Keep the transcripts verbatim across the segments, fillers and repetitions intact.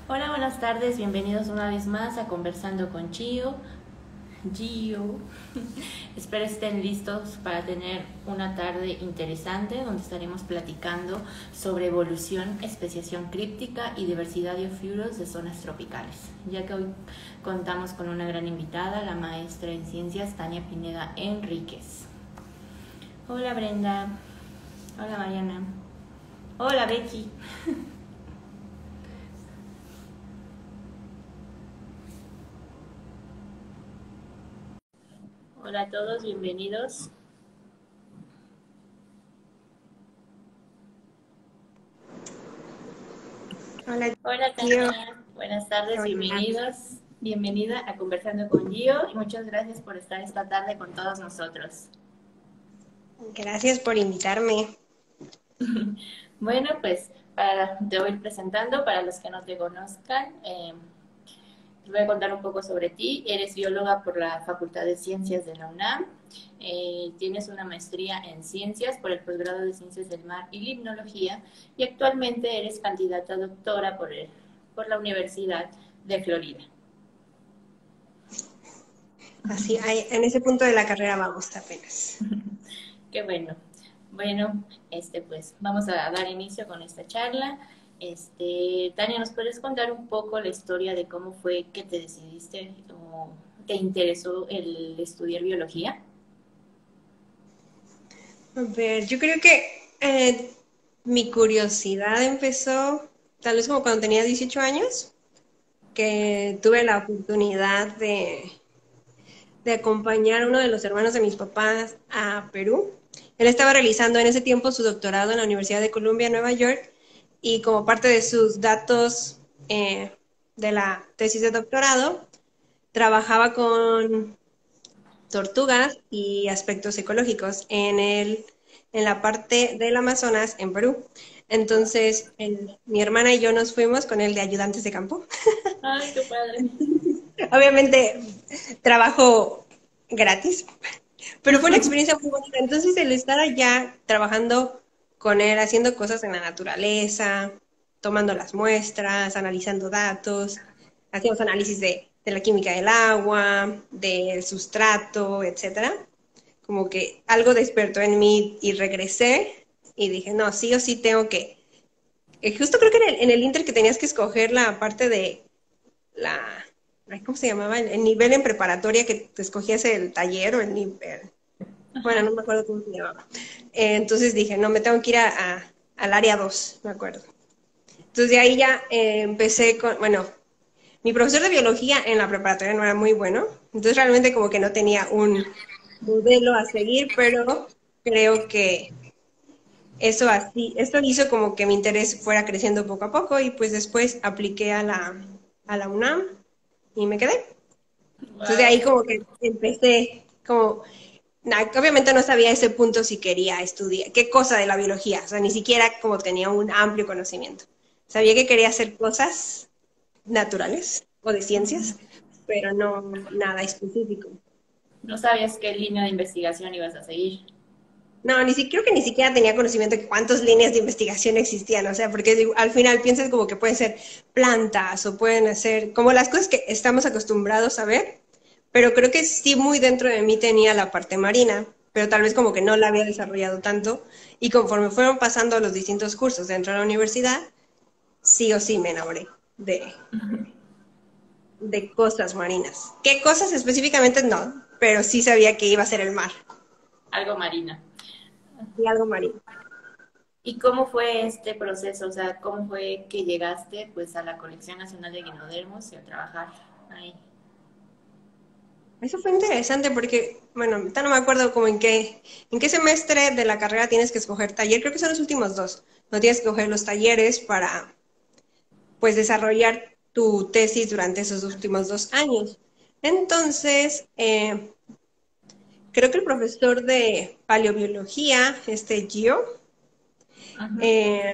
Hola, buenas tardes, bienvenidos una vez más a Conversando con Gio. Gio. Espero estén listos para tener una tarde interesante donde estaremos platicando sobre evolución, especiación críptica y diversidad de ofiuros de zonas tropicales, ya que hoy contamos con una gran invitada, la maestra en ciencias Tania Pineda Enríquez. Hola Brenda. Hola Mariana. Hola Becky. Hola a todos, bienvenidos. Hola, Hola Gio. Tania, buenas tardes, Hola. bienvenidos. Bienvenida a Conversando con Gio y muchas gracias por estar esta tarde con todos nosotros. Gracias por invitarme. Bueno, pues para, te voy presentando para los que no te conozcan. Eh, te voy a contar un poco sobre ti. Eres bióloga por la Facultad de Ciencias de la UNAM. Eh, tienes una maestría en ciencias por el posgrado de Ciencias del Mar y Limnología y actualmente eres candidata a doctora por, el, por la Universidad de Florida. Así, ahí- en ese punto de la carrera vamos apenas. Qué bueno. Bueno, este pues vamos a dar inicio con esta charla. Este, Tania, ¿nos puedes contar un poco la historia de cómo fue que te decidiste o te interesó el estudiar biología? A ver, yo creo que eh, mi curiosidad empezó tal vez como cuando tenía dieciocho años, que tuve la oportunidad de, de acompañar a uno de los hermanos de mis papás a Perú. Él estaba realizando en ese tiempo su doctorado en la Universidad de Columbia, Nueva York, y como parte de sus datos eh, de la tesis de doctorado, trabajaba con tortugas y aspectos ecológicos en, el, en la parte del Amazonas, en Perú. Entonces, el, mi hermana y yo nos fuimos con él de ayudantes de campo. Ay, qué padre. Obviamente, trabajo gratis, pero fue una experiencia muy bonita. Entonces, el estar allá trabajando con él, haciendo cosas en la naturaleza, tomando las muestras, analizando datos, hacíamos análisis de, de la química del agua, del sustrato, etcétera. Como que algo despertó en mí y regresé y dije, no, sí o sí tengo que. Eh, justo creo que en el, en el Inter que tenías que escoger la parte de la. ¿Cómo se llamaba? El, el nivel en preparatoria que te escogías el taller o el nivel. Bueno, Ajá. no me acuerdo cómo se llamaba. Eh, entonces dije, no, me tengo que ir a, a, al área dos, me acuerdo. Entonces de ahí ya eh, empecé con, bueno, mi profesor de biología en la preparatoria no era muy bueno, entonces realmente como que no tenía un modelo a seguir, pero creo que eso así, esto hizo como que mi interés fuera creciendo poco a poco y pues después apliqué a la, a la UNAM y me quedé. Entonces de Wow. ahí como que empecé, como, na- obviamente no sabía a ese punto si quería estudiar, qué cosa de la biología, o sea, ni siquiera como tenía un amplio conocimiento. Sabía que quería hacer cosas naturales o de ciencias, pero no nada específico. No sabías qué línea de investigación ibas a seguir. No, ni siquiera, creo que ni siquiera tenía conocimiento de cuántas líneas de investigación existían, o sea, porque digo, al final piensas como que pueden ser plantas o pueden ser como las cosas que estamos acostumbrados a ver, pero creo que sí muy dentro de mí tenía la parte marina, pero tal vez como que no la había desarrollado tanto y conforme fueron pasando los distintos cursos dentro de la universidad, sí o sí me enamoré de, de cosas marinas. ¿Qué cosas específicamente? No, pero sí sabía que iba a ser el mar Algo marina. y algo marino. ¿Y cómo fue este proceso? O sea, ¿cómo fue que llegaste pues a la Colección Nacional de Guinodermos y a trabajar ahí? Eso fue interesante porque, bueno, ahorita no me acuerdo como en qué, en qué semestre de la carrera tienes que escoger taller, creo que son los últimos dos. No tienes que escoger los talleres para, pues, desarrollar tu tesis durante esos últimos dos años. Entonces, eh, creo que el profesor de paleobiología, este Gio, Ajá. eh,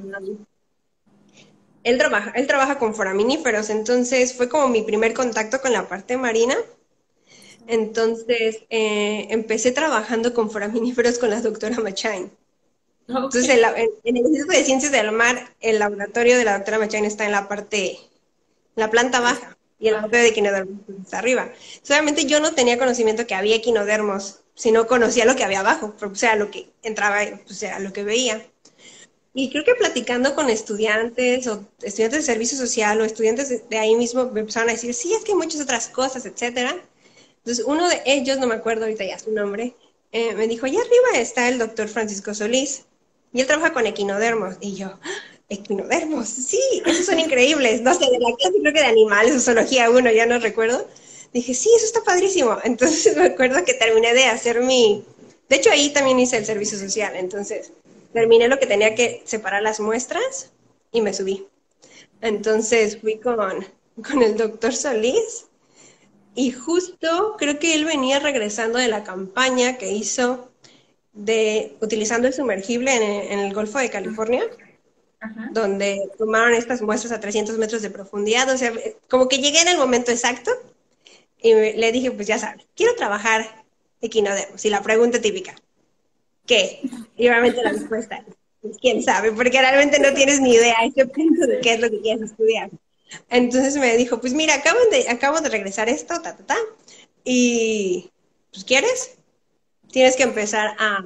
él trabaja, él trabaja con foraminíferos, entonces fue como mi primer contacto con la parte marina. Entonces, eh, empecé trabajando con foraminíferos con la doctora Machain. Ok. Entonces, en, la- en- en el Instituto de Ciencias del Mar, el laboratorio de la doctora Machain está en la parte la planta baja, y el bote de equinodermos está arriba. Solamente yo no tenía conocimiento que había equinodermos, si no conocía lo que había abajo, o sea, lo que entraba, o sea, lo que veía. Y creo que platicando con estudiantes o estudiantes de servicio social o estudiantes de, de ahí mismo me empezaron a decir, sí, es que hay muchas otras cosas, etcétera. Entonces, uno de ellos, no me acuerdo ahorita ya su nombre, eh, me dijo, allá arriba está el doctor Francisco Solís, y él trabaja con equinodermos. Y yo, ¡ah! Equinodermos, sí, esos son increíbles. No sé, de la clase creo que de animales, o zoología uno, ya no recuerdo. Dije, sí, eso está padrísimo. Entonces me acuerdo que terminé de hacer mi... De hecho, ahí también hice el servicio social. Entonces, terminé lo que tenía que separar las muestras y me subí. Entonces fui con, con el doctor Solís y justo creo que él venía regresando de la campaña que hizo de utilizando el sumergible en, en el Golfo de California, Ajá. donde tomaron estas muestras a trescientos metros de profundidad. O sea, como que llegué en el momento exacto y me, le dije, pues ya sabes, quiero trabajar equinodermos. Y la pregunta típica, ¿qué? Y obviamente la respuesta es, pues, quién sabe, porque realmente no tienes ni idea a ese punto de qué es lo que quieres estudiar. Entonces me dijo, pues mira, acabo de, acabo de regresar esto, ta, ta, ta, y pues ¿quieres? Tienes que empezar a,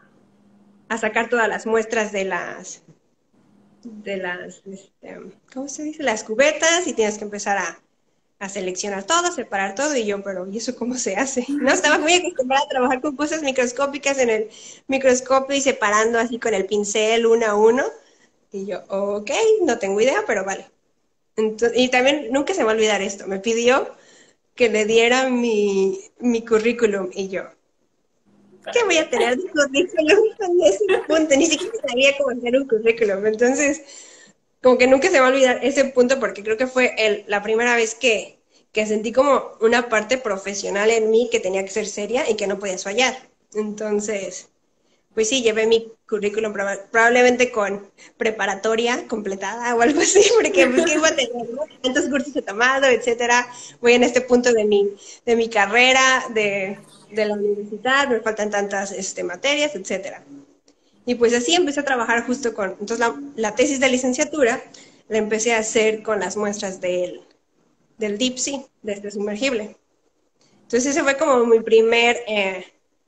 a sacar todas las muestras de las, de las, este, ¿cómo se dice? Las cubetas, y tienes que empezar a, a seleccionar todo, separar todo, y yo, pero ¿y eso cómo se hace? No, estaba muy acostumbrada a trabajar con cosas microscópicas en el microscopio y separando así con el pincel uno a uno, y yo, ok, no tengo idea, pero vale. Entonces, y también nunca se me va a olvidar esto, me pidió que le diera mi, mi currículum, y yo, ¿qué Para voy ver. a tener de currículum en ese punto? Ni siquiera sabía cómo hacer un currículum. Entonces, como que nunca se me va a olvidar ese punto porque creo que fue el, la primera vez que, que sentí como una parte profesional en mí que tenía que ser seria y que no podía fallar. Entonces, pues sí, llevé mi currículum proba- probablemente con preparatoria completada o algo así, porque pues que iba a tener, ¿no? Tantos cursos he tomado, etcétera. Voy en este punto de mi, de mi carrera, de, de la universidad, me faltan tantas este, materias, etcétera. Y pues así empecé a trabajar justo con, entonces la, la tesis de licenciatura la empecé a hacer con las muestras del, del Deep Sea, de este sumergible. Entonces ese fue como mi primer eh,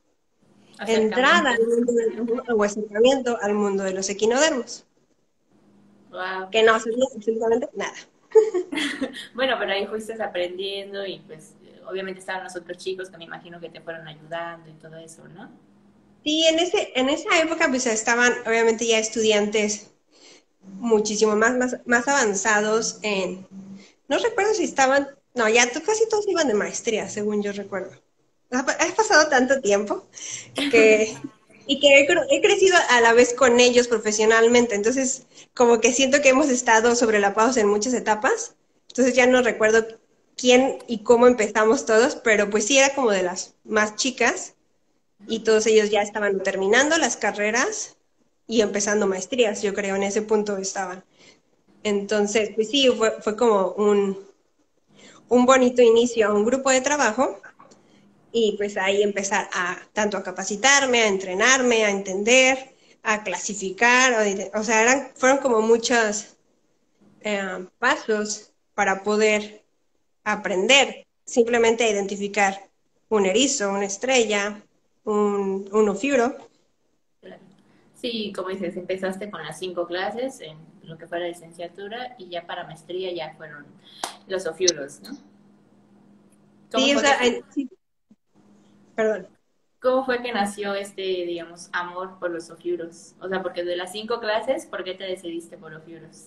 entrada Acercamiento. al mundo del, o acercamiento al mundo de los equinodermos, Wow. que no sabía absolutamente nada. Bueno, pero ahí fuiste aprendiendo y pues obviamente estaban los otros chicos que me imagino que te fueron ayudando y todo eso, ¿no? Sí, en, ese, en esa época pues estaban obviamente ya estudiantes muchísimo más, más, más avanzados en, no recuerdo si estaban, no, ya to- casi todos iban de maestría, según yo recuerdo. Ha, ha pasado tanto tiempo que, y que he, cre- he crecido a la vez con ellos profesionalmente, entonces como que siento que hemos estado sobrelapados en muchas etapas, entonces ya no recuerdo quién y cómo empezamos todos, pero pues sí era como de las más chicas y todos ellos ya estaban terminando las carreras y empezando maestrías, yo creo, en ese punto estaban. Entonces, pues sí, fue, fue como un, un bonito inicio a un grupo de trabajo y pues ahí empezar a tanto a capacitarme, a entrenarme, a entender, a clasificar, o, o sea, eran, fueron como muchos eh, pasos para poder aprender, simplemente a identificar un erizo, una estrella, un, un ofiuro. Claro. Sí, como dices, empezaste con las cinco clases en lo que fue la licenciatura y ya para maestría ya fueron los ofiuros, ¿no? ¿Cómo Sí, o fue que, sea, en- sí, perdón. cómo fue que nació este, digamos, amor por los ofiuros? O sea, porque de las cinco clases, ¿por qué te decidiste por ofiuros?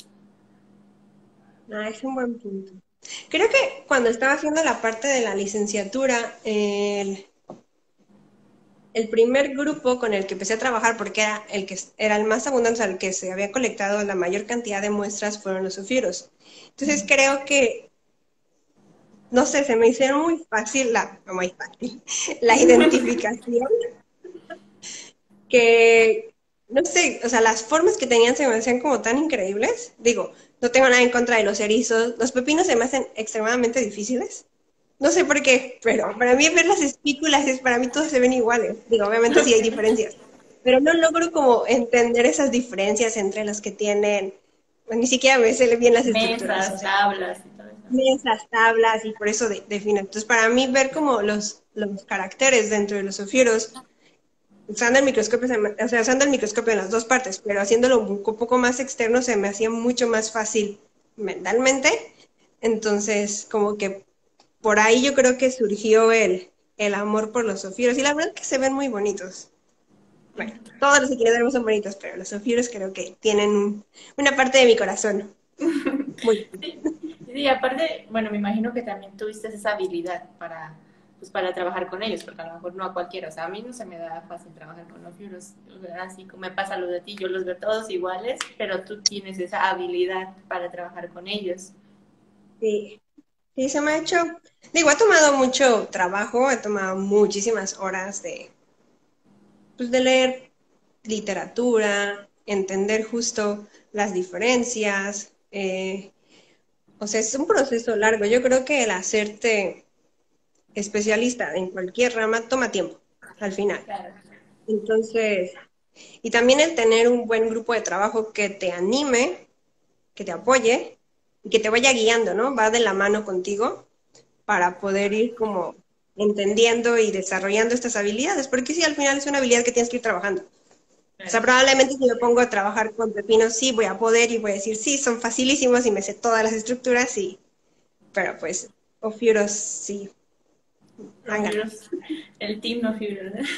Ah, es un buen punto. Creo que cuando estaba haciendo la parte de la licenciatura, el, el primer grupo con el que empecé a trabajar, porque era el que era el más abundante, al que se había colectado la mayor cantidad de muestras, fueron los ofiuros. Entonces creo que, no sé, se me hicieron muy fácil la, no muy fácil, la identificación, que, no sé, o sea, las formas que tenían se me hacían como tan increíbles. Digo, no tengo nada en contra de los erizos, los pepinos se me hacen extremadamente difíciles. No sé por qué, pero para mí ver las espículas es, para mí todos se ven iguales. Digo, obviamente sí hay diferencias, pero no logro como entender esas diferencias entre las que tienen, bueno, ni siquiera me sé bien las estructuras, o Mesas, sea, tablas y todo eso. mesas, tablas, y por eso de, define. Entonces, para mí, ver como los, los caracteres dentro de los sofíoros, usando el microscopio, se me- o sea, usando el microscopio en las dos partes, pero haciéndolo un poco más externo, se me hacía mucho más fácil mentalmente. Entonces, como que por ahí yo creo que surgió el, el amor por los sofíoros. Y la verdad que se ven muy bonitos. Bueno, todos los equinodermos son bonitos, pero los sofíoros creo que tienen un- una parte de mi corazón. Muy. Sí, sí, aparte, bueno, me imagino que también tuviste esa habilidad para, pues, para trabajar con ellos, porque a lo mejor no a cualquiera, o sea, a mí no se me da fácil trabajar con los fibros, o sea, así como me pasa lo de ti, yo los veo todos iguales, pero tú tienes esa habilidad para trabajar con ellos. Sí, sí, se me ha hecho. Digo, ha tomado mucho trabajo, he tomado muchísimas horas de, pues, de leer literatura, entender justo las diferencias. Eh, o sea, es un proceso largo. Yo creo que el hacerte especialista en cualquier rama toma tiempo, al final. Claro. Entonces, y también el tener un buen grupo de trabajo que te anime, que te apoye y que te vaya guiando, ¿no? Va de la mano contigo para poder ir como entendiendo y desarrollando estas habilidades, porque sí, al final es una habilidad que tienes que ir trabajando. O sea, Claro. probablemente si me pongo a trabajar con pepinos, sí voy a poder y voy a decir, sí, son facilísimos y me sé todas las estructuras, sí, pero pues, o fibros, sí, No han ganado. fibros, el team no fibros, ¿no?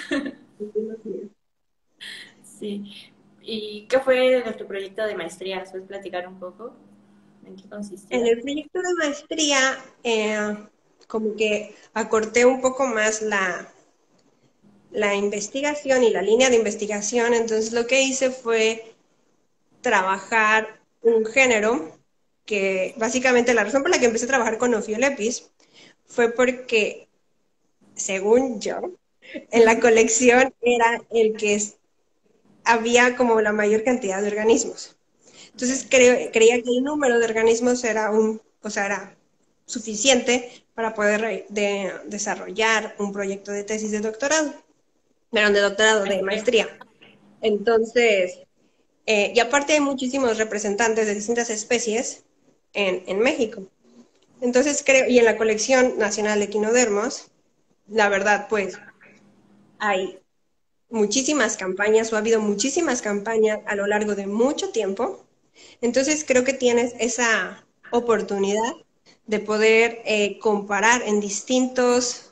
Sí. ¿Y qué fue de tu proyecto de maestría? ¿Puedes platicar un poco? ¿En qué En consistía? el proyecto de maestría, eh, como que acorté un poco más la, la investigación y la línea de investigación, entonces lo que hice fue trabajar un género que básicamente la razón por la que empecé a trabajar con Ophiolepis fue porque, según yo, en la colección era el que es, había como la mayor cantidad de organismos. Entonces Okay. creo, creía que el número de organismos era un, o sea, era suficiente para poder de, desarrollar un proyecto de tesis de doctorado, perdón, de doctorado, de Maestría. maestría. Entonces, eh, y aparte hay muchísimos representantes de distintas especies en, en México. Entonces creo, y en la colección nacional de equinodermos, la verdad, pues hay muchísimas campañas o ha habido muchísimas campañas a lo largo de mucho tiempo. Entonces creo que tienes esa oportunidad de poder eh, comparar en distintas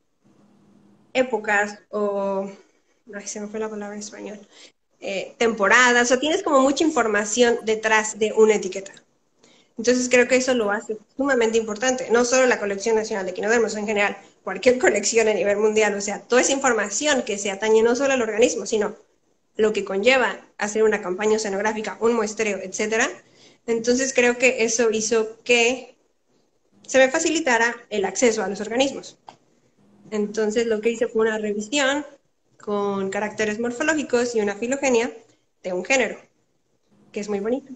épocas o, ay, se me fue la palabra en español, eh, temporadas, o tienes como mucha información detrás de una etiqueta. Entonces creo que eso lo hace sumamente importante, no solo la colección nacional de equinodermos en general, cualquier colección a nivel mundial, o sea, toda esa información que se atañe no solo al organismo, sino lo que conlleva hacer una campaña oceanográfica, un muestreo, etcétera. Entonces creo que eso hizo que se me facilitara el acceso a los organismos. Entonces lo que hice fue una revisión con caracteres morfológicos y una filogenia de un género, que es muy bonito,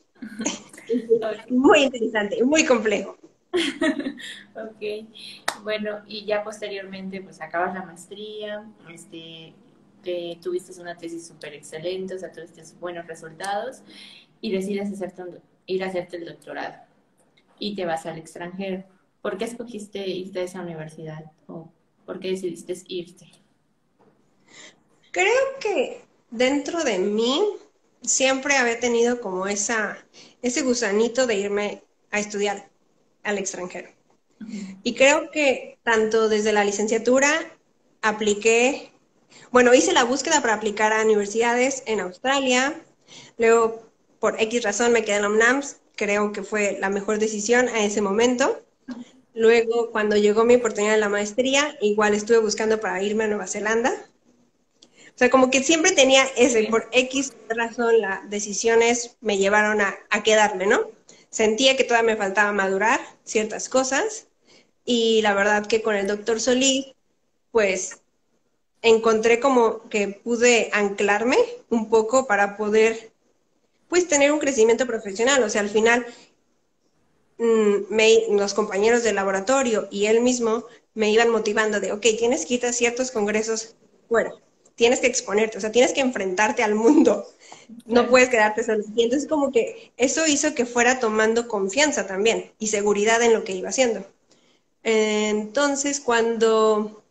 Okay. muy interesante, muy complejo. Ok, bueno, y ya posteriormente pues acabas la maestría, este, que tuviste una tesis súper excelente, o sea, tuviste buenos resultados y decides hacerte un- ir a hacerte el doctorado y te vas al extranjero. ¿Por qué escogiste irte a esa universidad o por qué decidiste irte? Creo que dentro de mí siempre había tenido como esa, ese gusanito de irme a estudiar al extranjero. Y creo que tanto desde la licenciatura apliqué, bueno, hice la búsqueda para aplicar a universidades en Australia, luego por X razón me quedé en la UNAMS, creo que fue la mejor decisión a ese momento. Luego, cuando llegó mi oportunidad de la maestría, igual estuve buscando para irme a Nueva Zelanda. O sea, como que siempre tenía ese, Sí. por X razón las decisiones me llevaron a, a quedarme, ¿no? Sentía que todavía me faltaba madurar ciertas cosas y la verdad que con el doctor Solís, pues encontré como que pude anclarme un poco para poder, pues, tener un crecimiento profesional. O sea, al final, mmm, me, los compañeros del laboratorio y él mismo me iban motivando de, ok, tienes que ir a ciertos congresos fuera. tienes que exponerte, o sea, tienes que enfrentarte al mundo, no Claro. puedes quedarte solo. Y entonces como que eso hizo que fuera tomando confianza también y seguridad en lo que iba haciendo. Entonces, cuando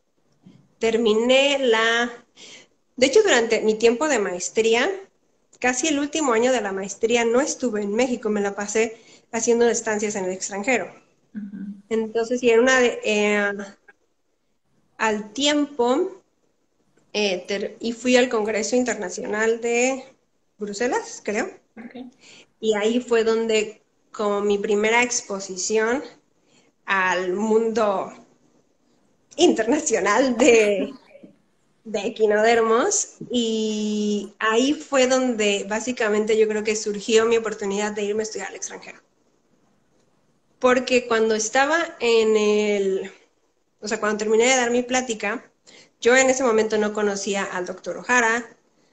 terminé la... De hecho, durante mi tiempo de maestría, casi el último año de la maestría no estuve en México, me la pasé haciendo estancias en el extranjero. Ujú. Entonces, y en una de, eh, al tiempo, eh, ter- y fui al Congreso Internacional de Bruselas, creo, Ok. y ahí fue donde, como mi primera exposición al mundo internacional de, de equinodermos, y ahí fue donde básicamente yo creo que surgió mi oportunidad de irme a estudiar al extranjero. Porque cuando estaba en el, o sea, cuando terminé de dar mi plática, yo en ese momento no conocía al doctor O'Hara,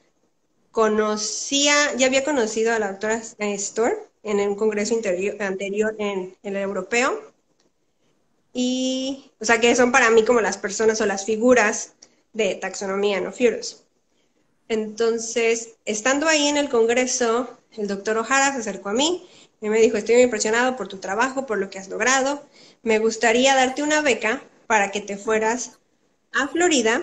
conocía, ya había conocido a la doctora Storr en un congreso interior, anterior en, en el europeo, y, o sea, que son para mí como las personas o las figuras de taxonomía en Ophiuros. Entonces, estando ahí en el congreso, el doctor O'Hara se acercó a mí y me dijo, estoy muy impresionado por tu trabajo, por lo que has logrado, me gustaría darte una beca para que te fueras a Florida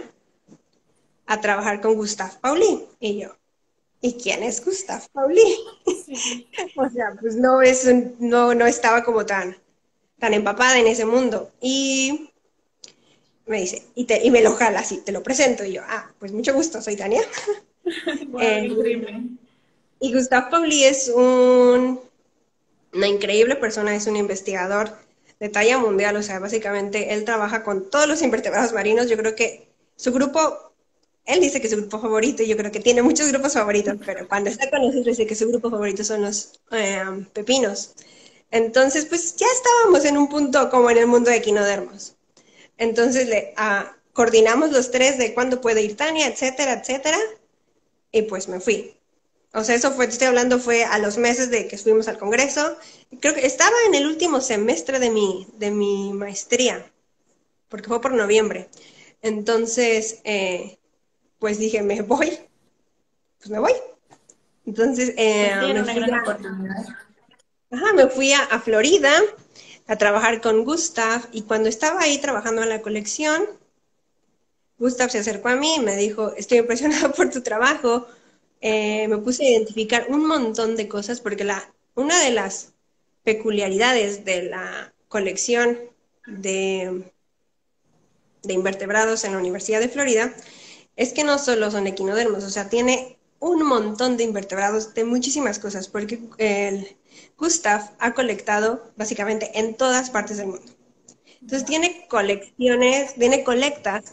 a trabajar con Gustave Pauli. Y yo, ¿y quién es Gustave Pauli? Sí. O sea, pues no, es un, no, no estaba como tan, tan empapada en ese mundo. Y me dice, y, te, y me lo jala así, te lo presento. Y yo, ah, pues mucho gusto, soy Tania. Wow, Eh, increíble. y Gustave Pauli es un, una increíble persona, es un investigador de talla mundial, o sea, básicamente él trabaja con todos los invertebrados marinos. Yo creo que su grupo, él dice que su grupo favorito, y yo creo que tiene muchos grupos favoritos, pero cuando está con nosotros dice que su grupo favorito son los eh, pepinos. Entonces, pues ya estábamos en un punto como en el mundo de equinodermos. Entonces, le, uh, coordinamos los tres de cuándo puede ir Tania, etcétera, etcétera, y pues me fui. O sea, eso fue, te estoy hablando, fue a los meses de que fuimos al Congreso. Creo que estaba en el último semestre de mi, de mi maestría, porque fue por noviembre. Entonces, eh, pues dije, me voy, pues me voy. Entonces, eh, Pues sí, era me una fui gran a, oportunidad. ajá, me fui a, a Florida a trabajar con Gustav, y cuando estaba ahí trabajando en la colección, Gustav se acercó a mí y me dijo, estoy impresionado por tu trabajo. Eh, me puse a identificar un montón de cosas porque la, una de las peculiaridades de la colección de, de invertebrados en la Universidad de Florida es que no solo son equinodermos, o sea, tiene un montón de invertebrados de muchísimas cosas, porque el Gustav ha colectado básicamente en todas partes del mundo. Entonces tiene colecciones, tiene colectas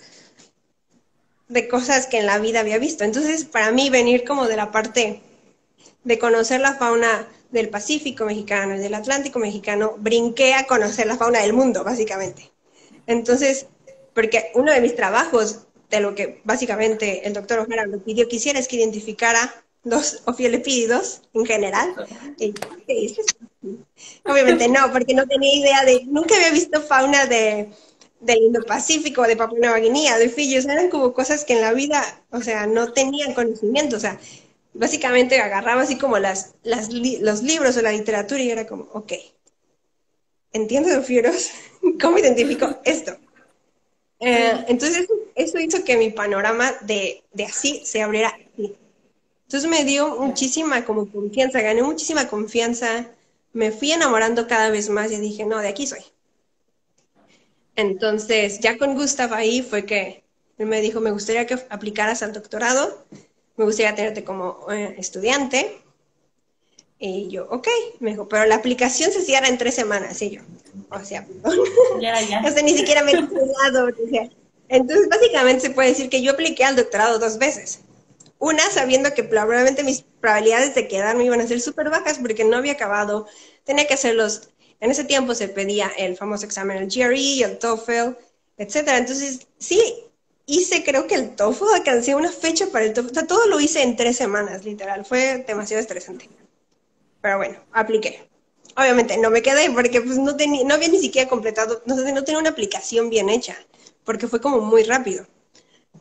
de cosas que en la vida había visto. Entonces, para mí, venir como de la parte de conocer la fauna del Pacífico mexicano y del Atlántico mexicano, brinqué a conocer la fauna del mundo, básicamente. Entonces, porque uno de mis trabajos, de lo que básicamente el doctor O'Hara me pidió que hiciera, es que identificara los ofiolepídidos en general. Y, ¿qué dices? Obviamente no, porque no tenía idea de, nunca había visto fauna de, del Indo-Pacífico, de Papua Nueva Guinea, de Fiji, o sea, eran como cosas que en la vida, o sea, no tenían conocimiento, o sea, básicamente agarraba así como las, las li los libros o la literatura y era como, ok, entiendo de fieros, ¿cómo identifico esto? Eh, Sí. entonces, eso hizo que mi panorama de, de así se abriera así. Entonces me dio muchísima como confianza, gané muchísima confianza, me fui enamorando cada vez más y dije, no, de aquí soy. Entonces, ya con Gustav ahí fue que él me dijo, me gustaría que aplicaras al doctorado, me gustaría tenerte como eh, estudiante. Y yo, ok, me dijo, pero la aplicación se cierra en tres semanas. Y yo, o sea, perdón, Ya era o ya. sea, ni siquiera me he estudiado. O sea, entonces, básicamente se puede decir que yo apliqué al doctorado dos veces. Una, sabiendo que probablemente mis probabilidades de quedarme iban a ser súper bajas porque no había acabado, tenía que hacerlos, en ese tiempo se pedía el famoso examen, el G R E, el TOEFL, etcétera. Entonces, sí, hice creo que el TOEFL, alcancé una fecha para el TOEFL, o sea, todo lo hice en tres semanas, literal, fue demasiado estresante. Pero bueno, apliqué. Obviamente no me quedé porque pues no, tenía, no había ni siquiera completado, no sé, no tenía una aplicación bien hecha, porque fue como muy rápido.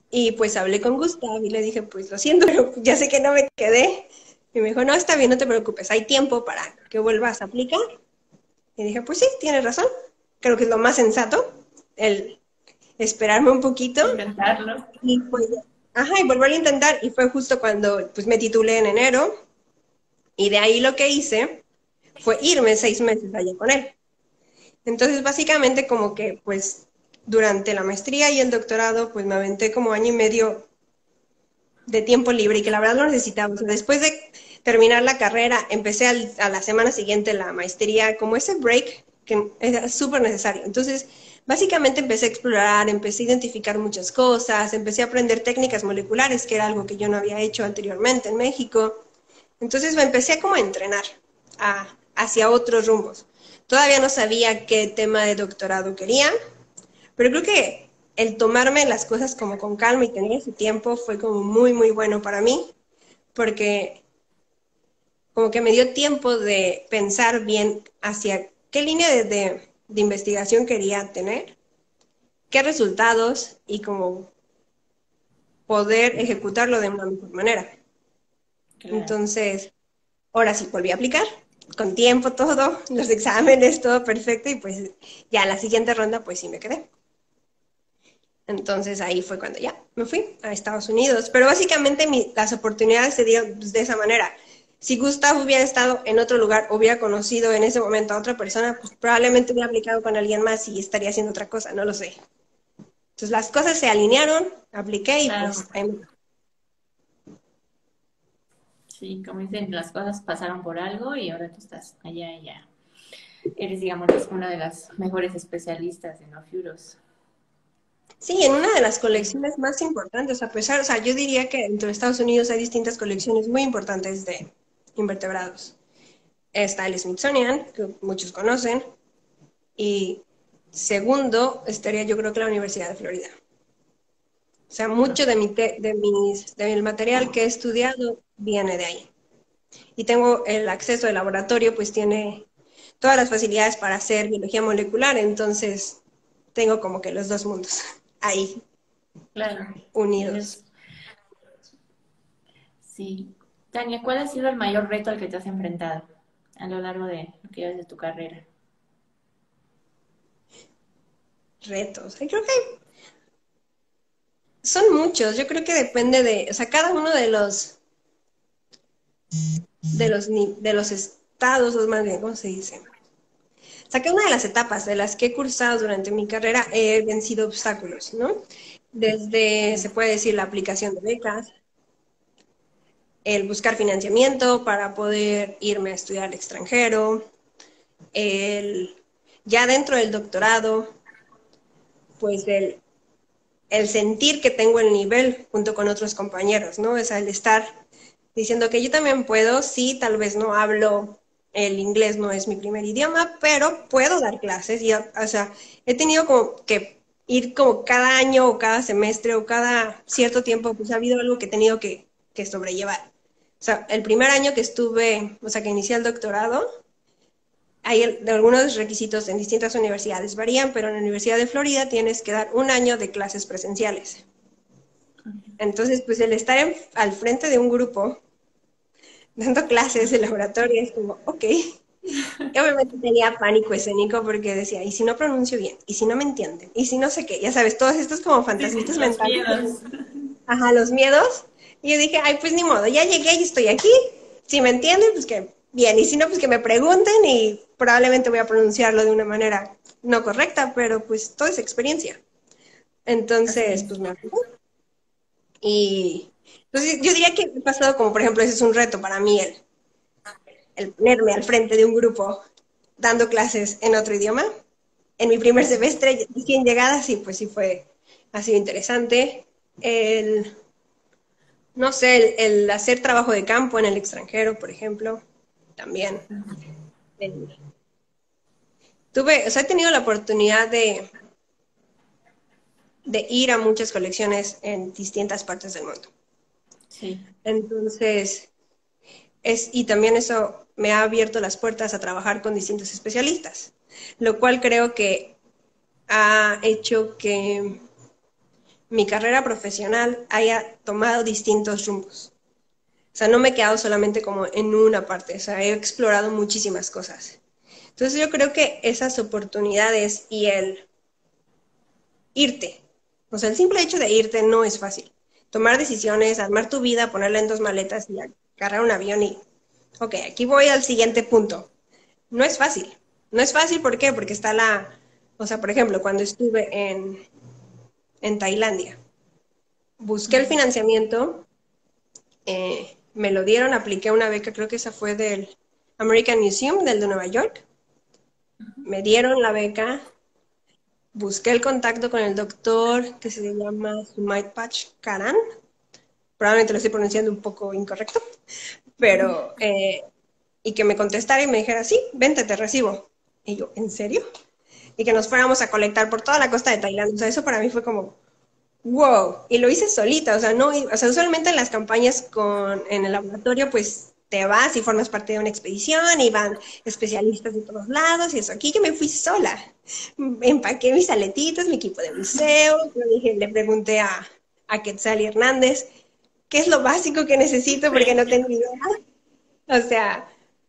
Y pues hablé con Gustav y le dije, pues lo siento, pero ya sé que no me quedé. Y me dijo, no, está bien, no te preocupes, hay tiempo para que vuelvas a aplicar. Y dije, pues sí, tienes razón. Creo que es lo más sensato, el esperarme un poquito. Intentarlo. Y pues, ajá, y volver a intentar. Y fue justo cuando pues me titulé en enero. Y de ahí lo que hice fue irme seis meses allá con él. Entonces, básicamente como que pues durante la maestría y el doctorado, pues me aventé como año y medio de tiempo libre y que la verdad lo necesitaba. O sea, después de terminar la carrera, empecé al, a la semana siguiente la maestría, como ese break que es súper necesario. Entonces, básicamente empecé a explorar, empecé a identificar muchas cosas, empecé a aprender técnicas moleculares, que era algo que yo no había hecho anteriormente en México. Entonces me empecé a como a entrenar a, hacia otros rumbos. Todavía no sabía qué tema de doctorado quería, pero creo que el tomarme las cosas como con calma y tener ese tiempo fue como muy, muy bueno para mí, porque como que me dio tiempo de pensar bien hacia qué línea de, de, de investigación quería tener, qué resultados y cómo poder ejecutarlo de una mejor manera. Claro. Entonces, ahora sí volví a aplicar, con tiempo todo, los exámenes, todo perfecto, y pues ya la siguiente ronda pues sí me quedé. Entonces ahí fue cuando ya me fui a Estados Unidos. Pero básicamente mi, las oportunidades se dieron pues, de esa manera. Si Gustav hubiera estado en otro lugar, hubiera conocido en ese momento a otra persona, pues probablemente hubiera aplicado con alguien más y estaría haciendo otra cosa, no lo sé. Entonces las cosas se alinearon, apliqué y Claro, pues ahí me... sí, como dicen, las cosas pasaron por algo y ahora tú estás allá y ya. Eres, digamos, una de las mejores especialistas en ofiuros. Sí, en una de las Sí, colecciones más importantes, a pesar, o sea, yo diría que dentro de Estados Unidos hay distintas colecciones muy importantes de invertebrados. Está el Smithsonian, que muchos conocen, y segundo estaría yo creo que la Universidad de Florida. O sea, mucho de mi, te, de mis, de mi material que he estudiado viene de ahí. Y tengo el acceso al laboratorio, pues tiene todas las facilidades para hacer biología molecular, entonces tengo como que los dos mundos ahí claro. unidos. Tienes, sí. Tania, ¿cuál ha sido el mayor reto al que te has enfrentado a lo largo de lo que llevas de tu carrera? Retos. Yo creo que son muchos, yo creo que depende de, o sea, cada uno de los, de los, de los estados, o más bien, ¿cómo se dice? O sea, cada una de las etapas de las que he cursado durante mi carrera he vencido obstáculos, ¿no? Desde, se puede decir, la aplicación de becas, el buscar financiamiento para poder irme a estudiar al extranjero, el, ya dentro del doctorado, pues el, el sentir que tengo el nivel junto con otros compañeros, ¿no? O sea, el estar diciendo que yo también puedo, sí, tal vez no hablo, el inglés no es mi primer idioma, pero puedo dar clases y, o sea, he tenido como que ir como cada año o cada semestre o cada cierto tiempo, pues ha habido algo que he tenido que, que sobrellevar. O sea, el primer año que estuve, o sea, que inicié el doctorado, hay el, de algunos requisitos en distintas universidades varían, pero en la Universidad de Florida tienes que dar un año de clases presenciales. Entonces, pues el estar en, al frente de un grupo dando clases de laboratorio, es como, ok. Y obviamente tenía pánico escénico porque decía, ¿y si no pronuncio bien? ¿Y si no me entienden? ¿Y si no sé qué? Ya sabes, todos estos como Sí, sí, fantasmitas los mentales. miedos. Ajá, los miedos. Y yo dije, ay, pues ni modo, ya llegué y estoy aquí. Si me entienden, pues que bien. Y si no, pues que me pregunten y probablemente voy a pronunciarlo de una manera no correcta, pero pues toda esa experiencia. Así Entonces, es. pues me aplicó. Y entonces yo diría que he pasado como, por ejemplo, ese es un reto para mí, el el ponerme al frente de un grupo dando clases en otro idioma. En mi primer semestre, recién llegada, sí, pues sí fue, ha sido interesante. El, no sé, el, el hacer trabajo de campo en el extranjero, por ejemplo, también. El, tuve, o sea, he tenido la oportunidad de, de ir a muchas colecciones en distintas partes del mundo. Sí, Entonces, es, y también eso me ha abierto las puertas a trabajar con distintos especialistas, lo cual creo que ha hecho que mi carrera profesional haya tomado distintos rumbos. O sea, no me he quedado solamente como en una parte, o sea, he explorado muchísimas cosas. Entonces yo creo que esas oportunidades y el irte, o sea, el simple hecho de irte no es fácil. Tomar decisiones, armar tu vida, ponerla en dos maletas y agarrar un avión y, ok, aquí voy al siguiente punto. No es fácil. No es fácil, ¿por qué? Porque está la, o sea, por ejemplo, cuando estuve en, en Tailandia, busqué el financiamiento, eh, me lo dieron, apliqué una beca, creo que esa fue del American Museum, del de Nueva York. Me dieron la beca, busqué el contacto con el doctor que se llama Sumait Pach Karan, probablemente lo estoy pronunciando un poco incorrecto, pero, eh, y que me contestara y me dijera, sí, vente, te recibo. Y yo, ¿en serio? Y que nos fuéramos a colectar por toda la costa de Tailandia. O sea, eso para mí fue como, wow. Y lo hice solita, o sea, no, o sea, usualmente en las campañas con, en el laboratorio, pues te vas y formas parte de una expedición y van especialistas de todos lados y eso. Aquí yo me fui sola. Empaqué mis aletitas, mi equipo de buceo, yo dije, le pregunté a, a Quetzal Hernández, ¿qué es lo básico que necesito? Porque no tengo idea. O sea,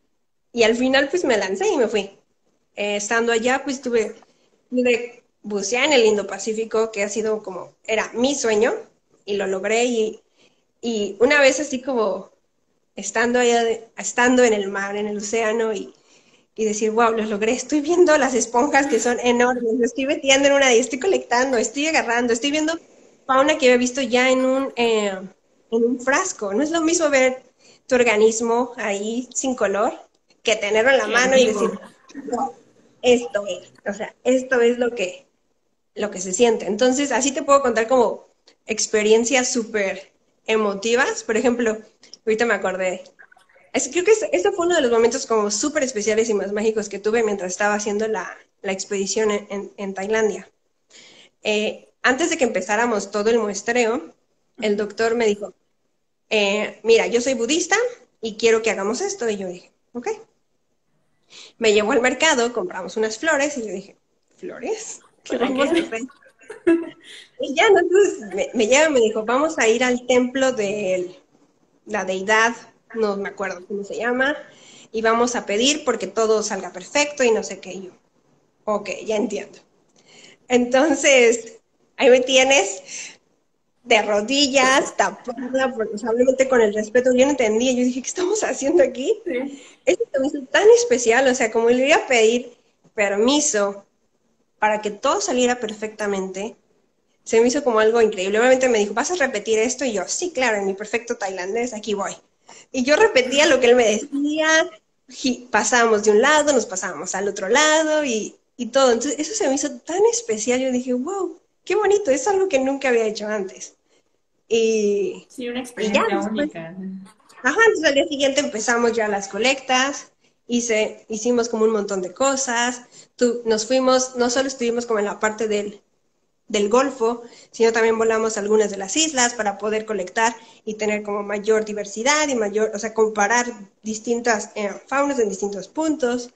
y al final pues me lancé y me fui. Eh, estando allá pues tuve, tuve bucear en el Indo-Pacífico, que ha sido como, era mi sueño y lo logré y, y una vez así como estando allá, de, estando en el mar, en el océano y, y decir, wow, lo logré, estoy viendo las esponjas que son enormes, me estoy metiendo en una y estoy colectando, estoy agarrando, estoy viendo fauna que había visto ya en un, eh, en un frasco. No es lo mismo ver tu organismo ahí sin color que tenerlo en la Sí, en mano y decir, vivo. no, esto es, o sea, esto es lo que, lo que se siente. Entonces, así te puedo contar como experiencias súper emotivas. Por ejemplo, ahorita me acordé, es, creo que este fue uno de los momentos como súper especiales y más mágicos que tuve mientras estaba haciendo la, la expedición en, en, en Tailandia. Eh, antes de que empezáramos todo el muestreo, el doctor me dijo, eh, mira, yo soy budista y quiero que hagamos esto. Y yo dije, ok. Me llevó al mercado, compramos unas flores y yo dije, ¿flores? ¿Qué ¿Para vamos a qué? hacer? Y ya, ¿no? Entonces me, me lleva y me dijo, vamos a ir al templo de la deidad, no me acuerdo cómo se llama, y vamos a pedir porque todo salga perfecto y no sé qué. Y yo, ok, ya entiendo. Entonces, ahí me tienes de rodillas, tapada, porque, o sea, obviamente con el respeto, yo no entendía, yo dije, ¿qué estamos haciendo aquí? Sí. Esto se me hizo tan especial, o sea, como le iba a pedir permiso para que todo saliera perfectamente, se me hizo como algo increíble. Obviamente me dijo, ¿vas a repetir esto? Y yo, sí, claro, en mi perfecto tailandés, aquí voy. Y yo repetía lo que él me decía, y pasábamos de un lado, nos pasábamos al otro lado y, y todo. Entonces, eso se me hizo tan especial. Yo dije, wow, qué bonito, es algo que nunca había hecho antes. Y, Sí, una y ya experiencia después, única. ajá, entonces al día siguiente empezamos ya las colectas, hice, hicimos como un montón de cosas, tú, nos fuimos, no solo estuvimos como en la parte del, del Golfo, sino también volamos a algunas de las islas para poder colectar y tener como mayor diversidad y mayor, o sea, comparar distintas eh, faunas en distintos puntos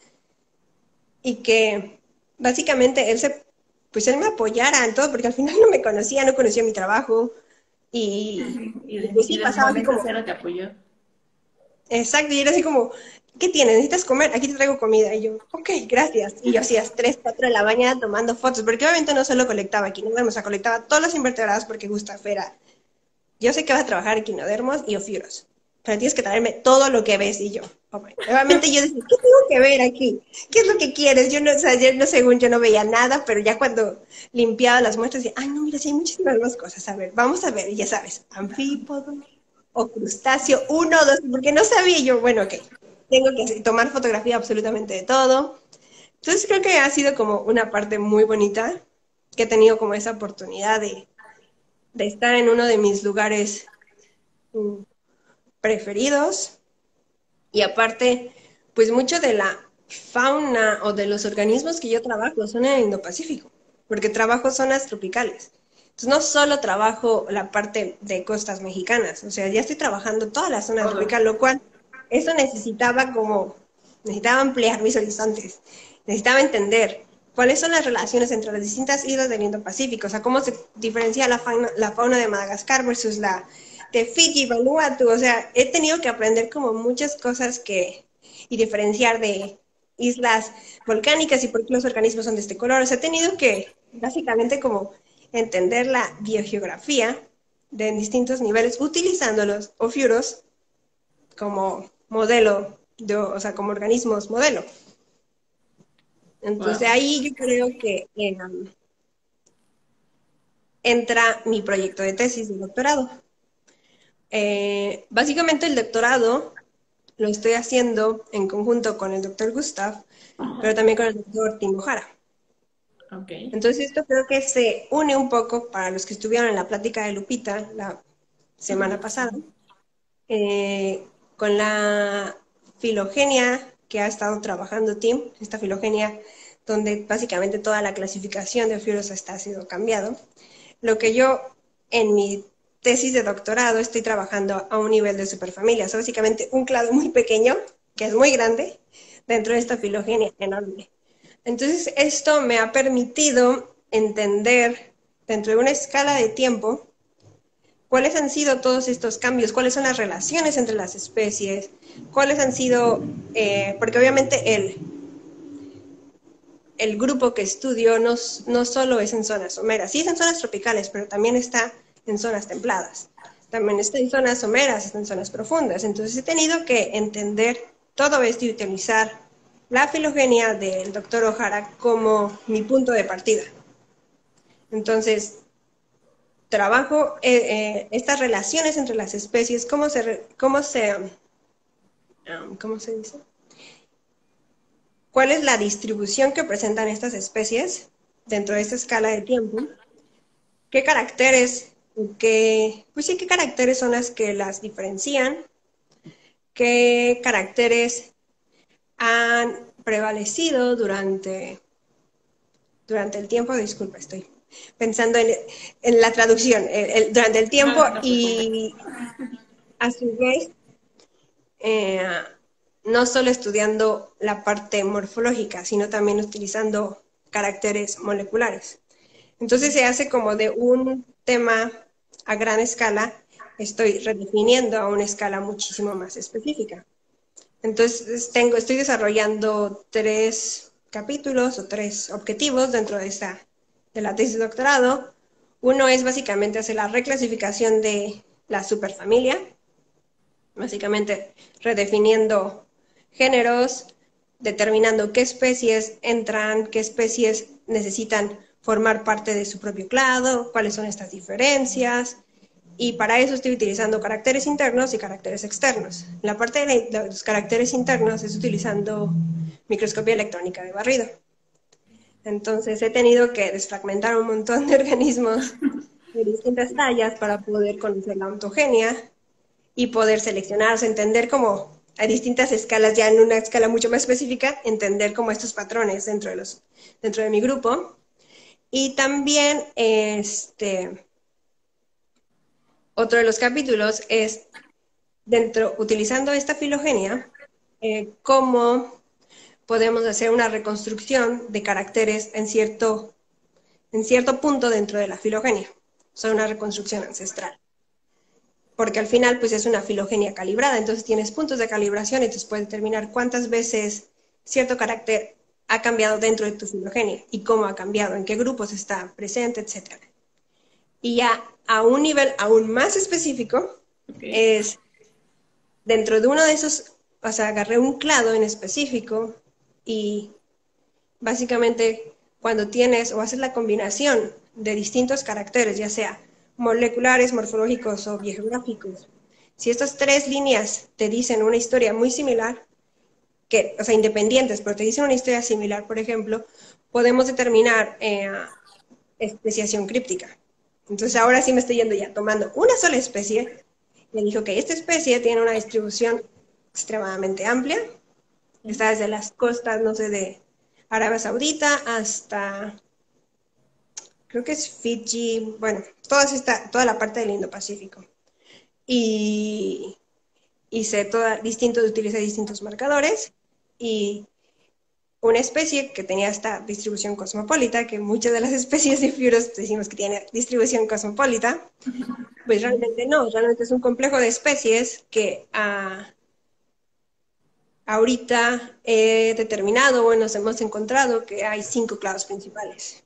y que básicamente él se, pues él me apoyara en todo, porque al final no me conocía, no conocía mi trabajo y, Y, y de- pues y sí desde el pasaba así momento como, cero te apoyó. exacto, y era así como, ¿qué tienes? ¿Necesitas comer? Aquí te traigo comida. Y yo, ok, gracias. Y yo hacía tres, cuatro de la mañana tomando fotos, porque obviamente no solo colectaba equinodermos, o sea, colectaba todos los invertebrados porque Gustav era, yo sé que vas a trabajar equinodermos y ofiuros, pero tienes que traerme todo lo que ves. Y yo, ok. Obviamente yo decía, ¿qué tengo que ver aquí? ¿Qué es lo que quieres? Yo no, o sea, yo no, según yo no veía nada, pero ya cuando limpiaba las muestras, decía, ay, no, mira, sí hay muchísimas más cosas. A ver, vamos a ver, y ya sabes, anfípodo o crustáceo, uno, dos, porque no sabía yo, bueno, ok, tengo que tomar fotografía absolutamente de todo. Entonces creo que ha sido como una parte muy bonita, que he tenido como esa oportunidad de, de estar en uno de mis lugares mm, preferidos y aparte, pues mucho de la fauna o de los organismos que yo trabajo son en el Indo-Pacífico, porque trabajo zonas tropicales. Entonces no solo trabajo la parte de costas mexicanas, o sea, ya estoy trabajando toda la zona Todo. tropical, lo cual eso necesitaba como, necesitaba ampliar mis horizontes, necesitaba entender. cuáles son las relaciones entre las distintas islas del Indo-Pacífico, o sea, cómo se diferencia la fauna, la fauna de Madagascar versus la de Fiji, Vanuatu, o sea, he tenido que aprender como muchas cosas que, y diferenciar de islas volcánicas y por qué los organismos son de este color, o sea, he tenido que básicamente como entender la biogeografía de distintos niveles utilizando los ofiuros como modelo, de, o sea, como organismos modelo. Entonces Wow. ahí yo creo que eh, entra mi proyecto de tesis de doctorado. Eh, básicamente el doctorado lo estoy haciendo en conjunto con el doctor Gustav, pero también con el doctor Timo Jara. Ok. Entonces esto creo que se une un poco para los que estuvieron en la plática de Lupita la semana pasada, eh, con la filogenia que ha estado trabajando Tim, esta filogenia donde básicamente toda la clasificación de ofiuros está sido cambiado. Lo que yo en mi tesis de doctorado estoy trabajando a un nivel de superfamilia, o sea, básicamente un clado muy pequeño, que es muy grande, dentro de esta filogenia enorme. Entonces, esto me ha permitido entender dentro de una escala de tiempo cuáles han sido todos estos cambios, cuáles son las relaciones entre las especies, cuáles han sido, eh, porque obviamente el, el grupo que estudio no, no solo es en zonas someras, sí es en zonas tropicales, pero también está en zonas templadas, también está en zonas someras, está en zonas profundas, entonces he tenido que entender todo esto y utilizar la filogenia del doctor O'Hara como mi punto de partida. Entonces, trabajo eh, eh, estas relaciones entre las especies, cómo se, cómo se, um, ¿cómo se dice? ¿Cuál es la distribución que presentan estas especies dentro de esta escala de tiempo? ¿Qué caracteres, qué, pues sí, qué caracteres son las que las diferencian? ¿Qué caracteres han prevalecido durante, durante el tiempo? Disculpa, estoy pensando en, en la traducción, el, el, durante el tiempo No, no te preocupes. y a su vez, eh, no solo estudiando la parte morfológica, sino también utilizando caracteres moleculares. Entonces se hace como de un tema a gran escala, estoy redefiniendo a una escala muchísimo más específica. Entonces tengo, estoy desarrollando tres capítulos o tres objetivos dentro de, esta, de la tesis de doctorado. Uno es básicamente hacer la reclasificación de la superfamilia, básicamente redefiniendo géneros, determinando qué especies entran, qué especies necesitan formar parte de su propio clado, cuáles son estas diferencias, y para eso estoy utilizando caracteres internos y caracteres externos. La parte de los caracteres internos es utilizando microscopía electrónica de barrido. Entonces he tenido que desfragmentar un montón de organismos de distintas tallas para poder conocer la ontogenia y poder seleccionarse, entender cómo a distintas escalas, ya en una escala mucho más específica, entender como estos patrones dentro de, los, dentro de mi grupo. Y también, este, otro de los capítulos es, dentro, utilizando esta filogenia, eh, cómo podemos hacer una reconstrucción de caracteres en cierto, en cierto punto dentro de la filogenia. O sea, una reconstrucción ancestral. Porque al final pues es una filogenia calibrada, entonces tienes puntos de calibración y entonces puedes determinar cuántas veces cierto carácter ha cambiado dentro de tu filogenia y cómo ha cambiado, en qué grupos está presente, etcétera. Y ya a un nivel aún más específico, Okay. es dentro de uno de esos, o sea, agarré un clado en específico y básicamente cuando tienes o haces la combinación de distintos caracteres, ya sea moleculares, morfológicos o biogeográficos, si estas tres líneas te dicen una historia muy similar, que, o sea, independientes, pero te dicen una historia similar, por ejemplo, podemos determinar eh, especiación críptica. Entonces ahora sí me estoy yendo ya tomando una sola especie, me dijo que esta especie tiene una distribución extremadamente amplia, está desde las costas, no sé, de Arabia Saudita hasta, creo que es Fiji, bueno, toda, esta, toda la parte del Indo-Pacífico. Y, y sé toda, distinto, utiliza distintos marcadores y una especie que tenía esta distribución cosmopolita, que muchas de las especies de Fiurus decimos que tiene distribución cosmopolita, pues realmente no, realmente es un complejo de especies que uh, ahorita he determinado o nos hemos encontrado que hay cinco clados principales.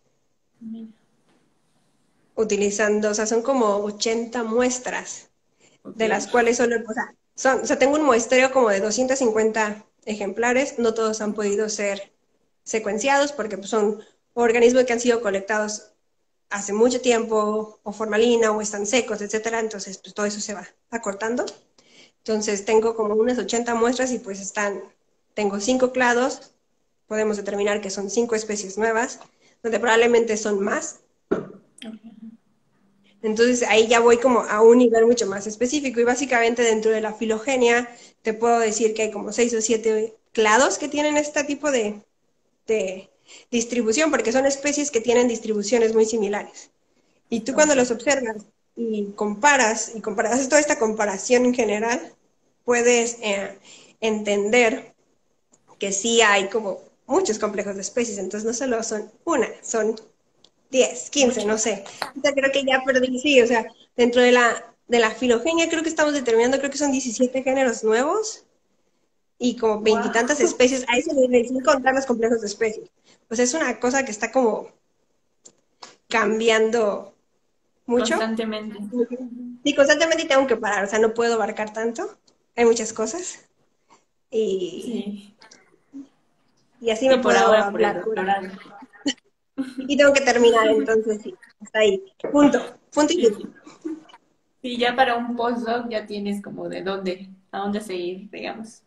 Utilizando, o sea, son como ochenta muestras, okay. De las cuales solo, o sea, son, o sea, tengo un muestreo como de doscientos cincuenta ejemplares, no todos han podido ser secuenciados porque pues, son organismos que han sido colectados hace mucho tiempo, o formalina, o están secos, etcétera, entonces pues todo eso se va acortando. Entonces tengo como unas ochenta muestras y pues están, tengo cinco clados, podemos determinar que son cinco especies nuevas, donde probablemente son más. Okay. Entonces ahí ya voy como a un nivel mucho más específico y básicamente dentro de la filogenia te puedo decir que hay como seis o siete clados que tienen este tipo de, de distribución, porque son especies que tienen distribuciones muy similares. Y tú cuando los observas y comparas, y comparas toda esta comparación en general, puedes eh, entender que sí hay como muchos complejos de especies, entonces no solo son una, son diez, quince, no sé. O sea, creo que ya perdí, sí, o sea, dentro de la, de la filogenia creo que estamos determinando, creo que son diecisiete géneros nuevos y como veintitantas wow. especies, a ese nivel, sin contar los complejos de especies. Pues es una cosa que está como cambiando mucho. Constantemente. Sí, constantemente tengo que parar, o sea, no puedo abarcar tanto. Hay muchas cosas. Y, sí. y así y me por puedo ahora, hablar. Por ahora. Y tengo que terminar, entonces sí, hasta ahí. Punto. Punto y sí. Sí, ya para un postdoc ya tienes como de dónde, a dónde seguir, digamos.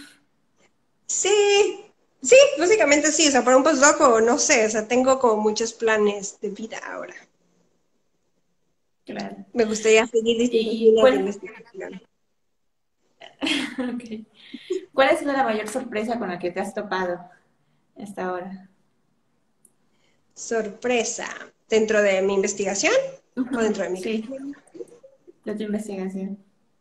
Sí, sí, básicamente sí, o sea, para un postdoc o no sé, o sea, tengo como muchos planes de vida ahora. Claro. Me gustaría seguir distintas líneas cuál... de investigación. Okay. ¿Cuál ha sido la mayor sorpresa con la que te has topado hasta ahora? Sorpresa. ¿Dentro de mi investigación uh-huh. o dentro de mi sí. de tu investigación?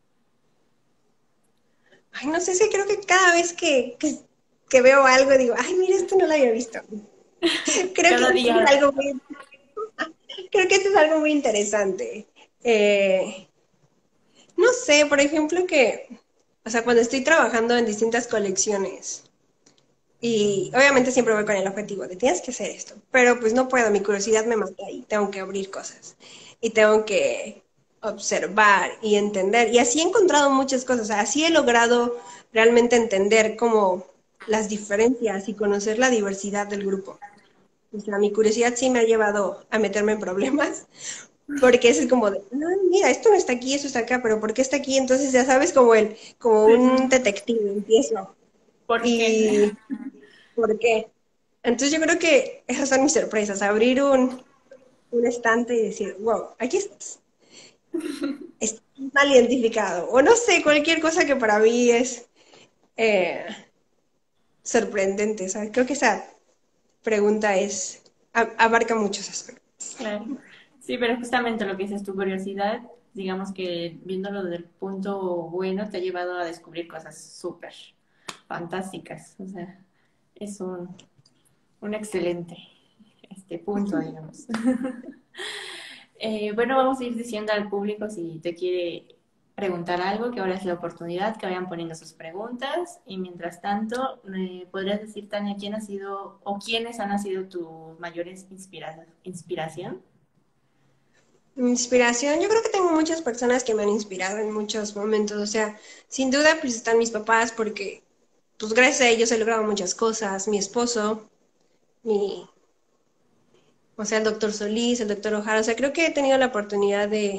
Ay, no sé, si creo que cada vez que, que, que veo algo digo, ay, mira, esto no lo había visto. Creo cada que día. Es algo muy, creo que esto es algo muy interesante. Eh, no sé, por ejemplo, que, o sea, cuando estoy trabajando en distintas colecciones, y obviamente siempre voy con el objetivo de tienes que hacer esto, pero pues no puedo, mi curiosidad me mata y tengo que abrir cosas y tengo que observar y entender. Y así he encontrado muchas cosas, o sea, así he logrado realmente entender como las diferencias y conocer la diversidad del grupo. O sea, mi curiosidad sí me ha llevado a meterme en problemas, porque es como de, no, mira, esto no está aquí, esto está acá, pero ¿por qué está aquí? Entonces ya sabes, como el, como un detective, empiezo. ¿Por y, qué? ¿Por qué? Entonces yo creo que esas son mis sorpresas, abrir un, un estante y decir, wow, aquí estás. Está mal identificado. O no sé, cualquier cosa que para mí es eh, sorprendente. ¿Sabes? Creo que esa pregunta es abarca muchos aspectos. Claro. Sí, pero justamente lo que dices, tu curiosidad, digamos que viéndolo desde el punto bueno, te ha llevado a descubrir cosas súper fantásticas. O sea, es un, un excelente este punto, digamos. eh, bueno, vamos a ir diciendo al público si te quiere preguntar algo, que ahora es la oportunidad, que vayan poniendo sus preguntas. Y mientras tanto, eh, ¿podrías decir, Tania, quién ha sido o quiénes han sido tus mayores inspira inspiración? Inspiración, yo creo que tengo muchas personas que me han inspirado en muchos momentos, o sea, sin duda pues están mis papás porque pues gracias a ellos he logrado muchas cosas, mi esposo, mi, o sea, el doctor Solís, el doctor Ojara, o sea, creo que he tenido la oportunidad de,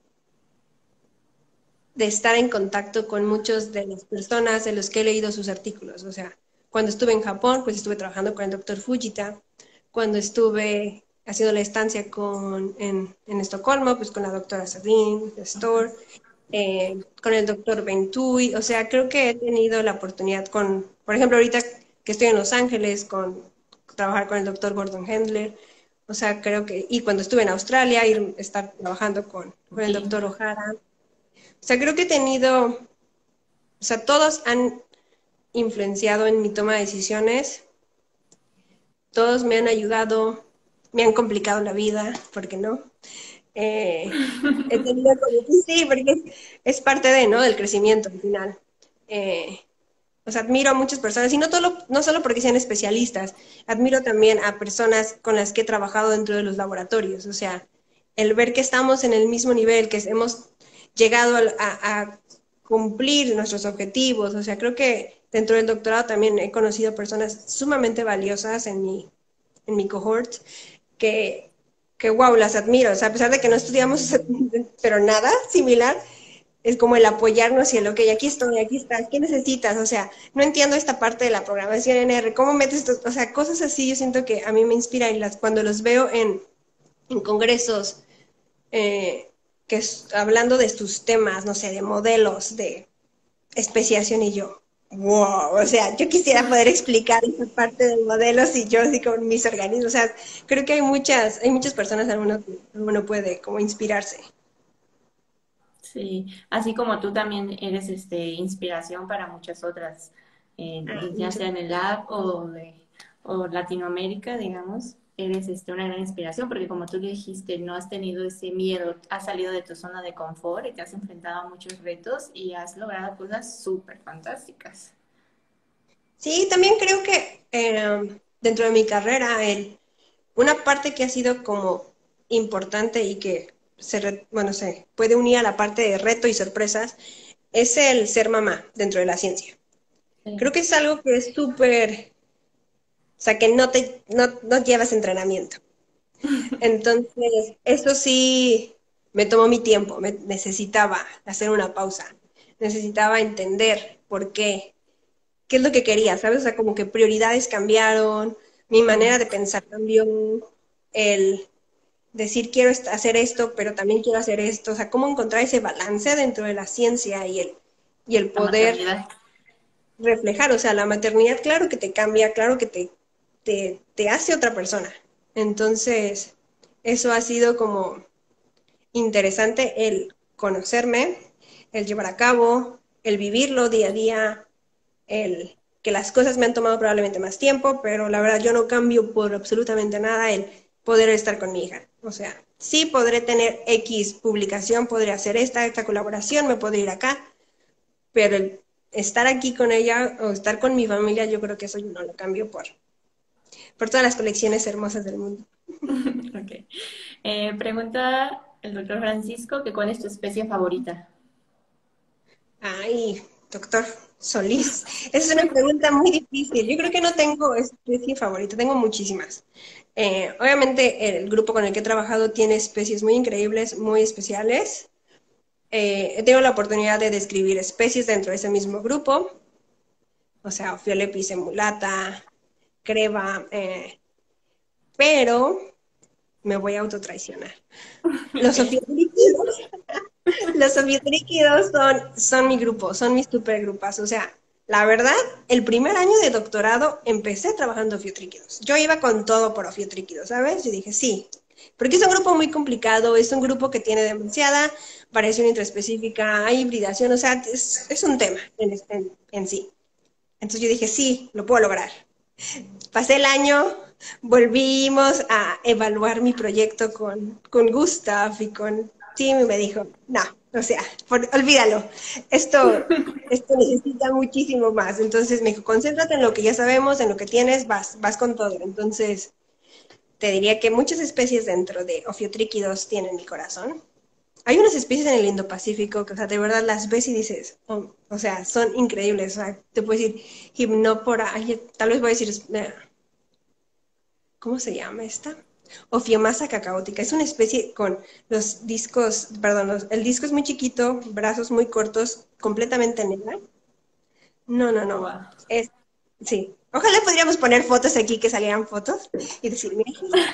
de estar en contacto con muchas de las personas de los que he leído sus artículos, o sea, cuando estuve en Japón, pues estuve trabajando con el doctor Fujita, cuando estuve haciendo la estancia con, en, en Estocolmo, pues con la doctora Sabine Store, eh, con el doctor Ventui, o sea, creo que he tenido la oportunidad con, por ejemplo, ahorita que estoy en Los Ángeles, con trabajar con el doctor Gordon Hendler, o sea, creo que, y cuando estuve en Australia, ir, estar trabajando con, con el doctor Ojara, o sea, creo que he tenido, o sea, todos han influenciado en mi toma de decisiones todos me han ayudado, me han complicado la vida, ¿por qué no? Eh, he tenido como que sí, porque es, es parte de, ¿no? Del crecimiento al final. Eh, o sea, admiro a muchas personas, y no, todo, no solo porque sean especialistas, admiro también a personas con las que he trabajado dentro de los laboratorios. O sea, el ver que estamos en el mismo nivel, que hemos llegado a, a, a cumplir nuestros objetivos. O sea, creo que dentro del doctorado también he conocido personas sumamente valiosas en mi, en mi cohort, que, que wow, las admiro. O sea, a pesar de que no estudiamos, pero nada similar, es como el apoyarnos y el, ok, aquí estoy, aquí estás, ¿qué necesitas? O sea, no entiendo esta parte de la programación en R, ¿cómo metes esto? O sea, cosas así yo siento que a mí me inspiran, y las, cuando los veo en, en congresos, eh, que es, hablando de sus temas, no sé, de modelos, de especiación, y yo, wow, o sea, yo quisiera poder explicar esa parte de modelos y yo así con mis organismos. O sea, creo que hay muchas, hay muchas personas a uno que uno puede como inspirarse. Sí, así como tú también eres este, inspiración para muchas otras, eh, Ah, ya muchas sea en el lab o, de, o Latinoamérica, digamos, eres este, una gran inspiración porque como tú le dijiste, no has tenido ese miedo, has salido de tu zona de confort y te has enfrentado a muchos retos y has logrado cosas súper fantásticas. Sí, también creo que eh, dentro de mi carrera, el, una parte que ha sido como importante y que se, re- bueno, se puede unir a la parte de reto y sorpresas es el ser mamá dentro de la ciencia. Creo Sí. que es algo que es súper, o sea, que no te, no, no llevas entrenamiento. Entonces, eso sí, me tomó mi tiempo, me necesitaba hacer una pausa, necesitaba entender por qué, qué es lo que quería, ¿sabes? O sea, como que prioridades cambiaron, mi manera de pensar cambió, el decir quiero hacer esto, pero también quiero hacer esto, o sea, cómo encontrar ese balance dentro de la ciencia y el, y el La poder maternidad. reflejar. O sea, la maternidad, claro que te cambia, claro que te, te, te hace otra persona. Entonces, eso ha sido como interesante, el conocerme, el llevar a cabo, el vivirlo día a día, el que las cosas me han tomado probablemente más tiempo, pero la verdad yo no cambio por absolutamente nada el poder estar con mi hija. O sea, sí podré tener X publicación, podré hacer esta, esta colaboración, me podré ir acá, pero el estar aquí con ella o estar con mi familia, yo creo que eso yo no lo cambio por, por todas las colecciones hermosas del mundo. Ok. Eh, pregunta el doctor Francisco que cuál es tu especie favorita. Ay, doctor Solís, esa es una pregunta muy difícil. Yo creo que no tengo especie favorita, tengo muchísimas. Eh, obviamente el grupo con el que he trabajado tiene especies muy increíbles, muy especiales. Eh, he tenido la oportunidad de describir especies dentro de ese mismo grupo, o sea, Ophiolepis emulata, Creva, eh, pero me voy a autotraicionar. Los Ok. ofiotríquidos, los ofiotríquidos son, son mi grupo, son mis supergrupas. O sea, la verdad, el primer año de doctorado empecé trabajando ofiotríquidos. Yo iba con todo por ofiotríquidos, ¿sabes? Yo dije, sí, porque es un grupo muy complicado, es un grupo que tiene demasiada variación intraespecífica, hay hibridación, o sea, es, es un tema en, en, en sí. Entonces yo dije, sí, lo puedo lograr. Pasé el año, volvimos a evaluar mi proyecto con, con Gustav y con Tim, y me dijo, no, o sea, por, olvídalo, esto, esto necesita muchísimo más. Entonces me dijo, concéntrate en lo que ya sabemos, en lo que tienes, vas, vas con todo. Entonces te diría que muchas especies dentro de Ophiotrichidos tienen mi corazón. Hay unas especies en el Indo-Pacífico que, o sea, de verdad las ves y dices, oh, o sea, son increíbles. O sea, te puedo decir, Hypnopora, ay, tal vez voy a decir, eh, ¿cómo se llama esta? Ophiomasa cacaótica. Es una especie con los discos, perdón, los- el disco es muy chiquito, brazos muy cortos, completamente negra. No, no, no. Wow. Es, sí. Ojalá podríamos poner fotos aquí, que salieran fotos y decir, mira, aquí está.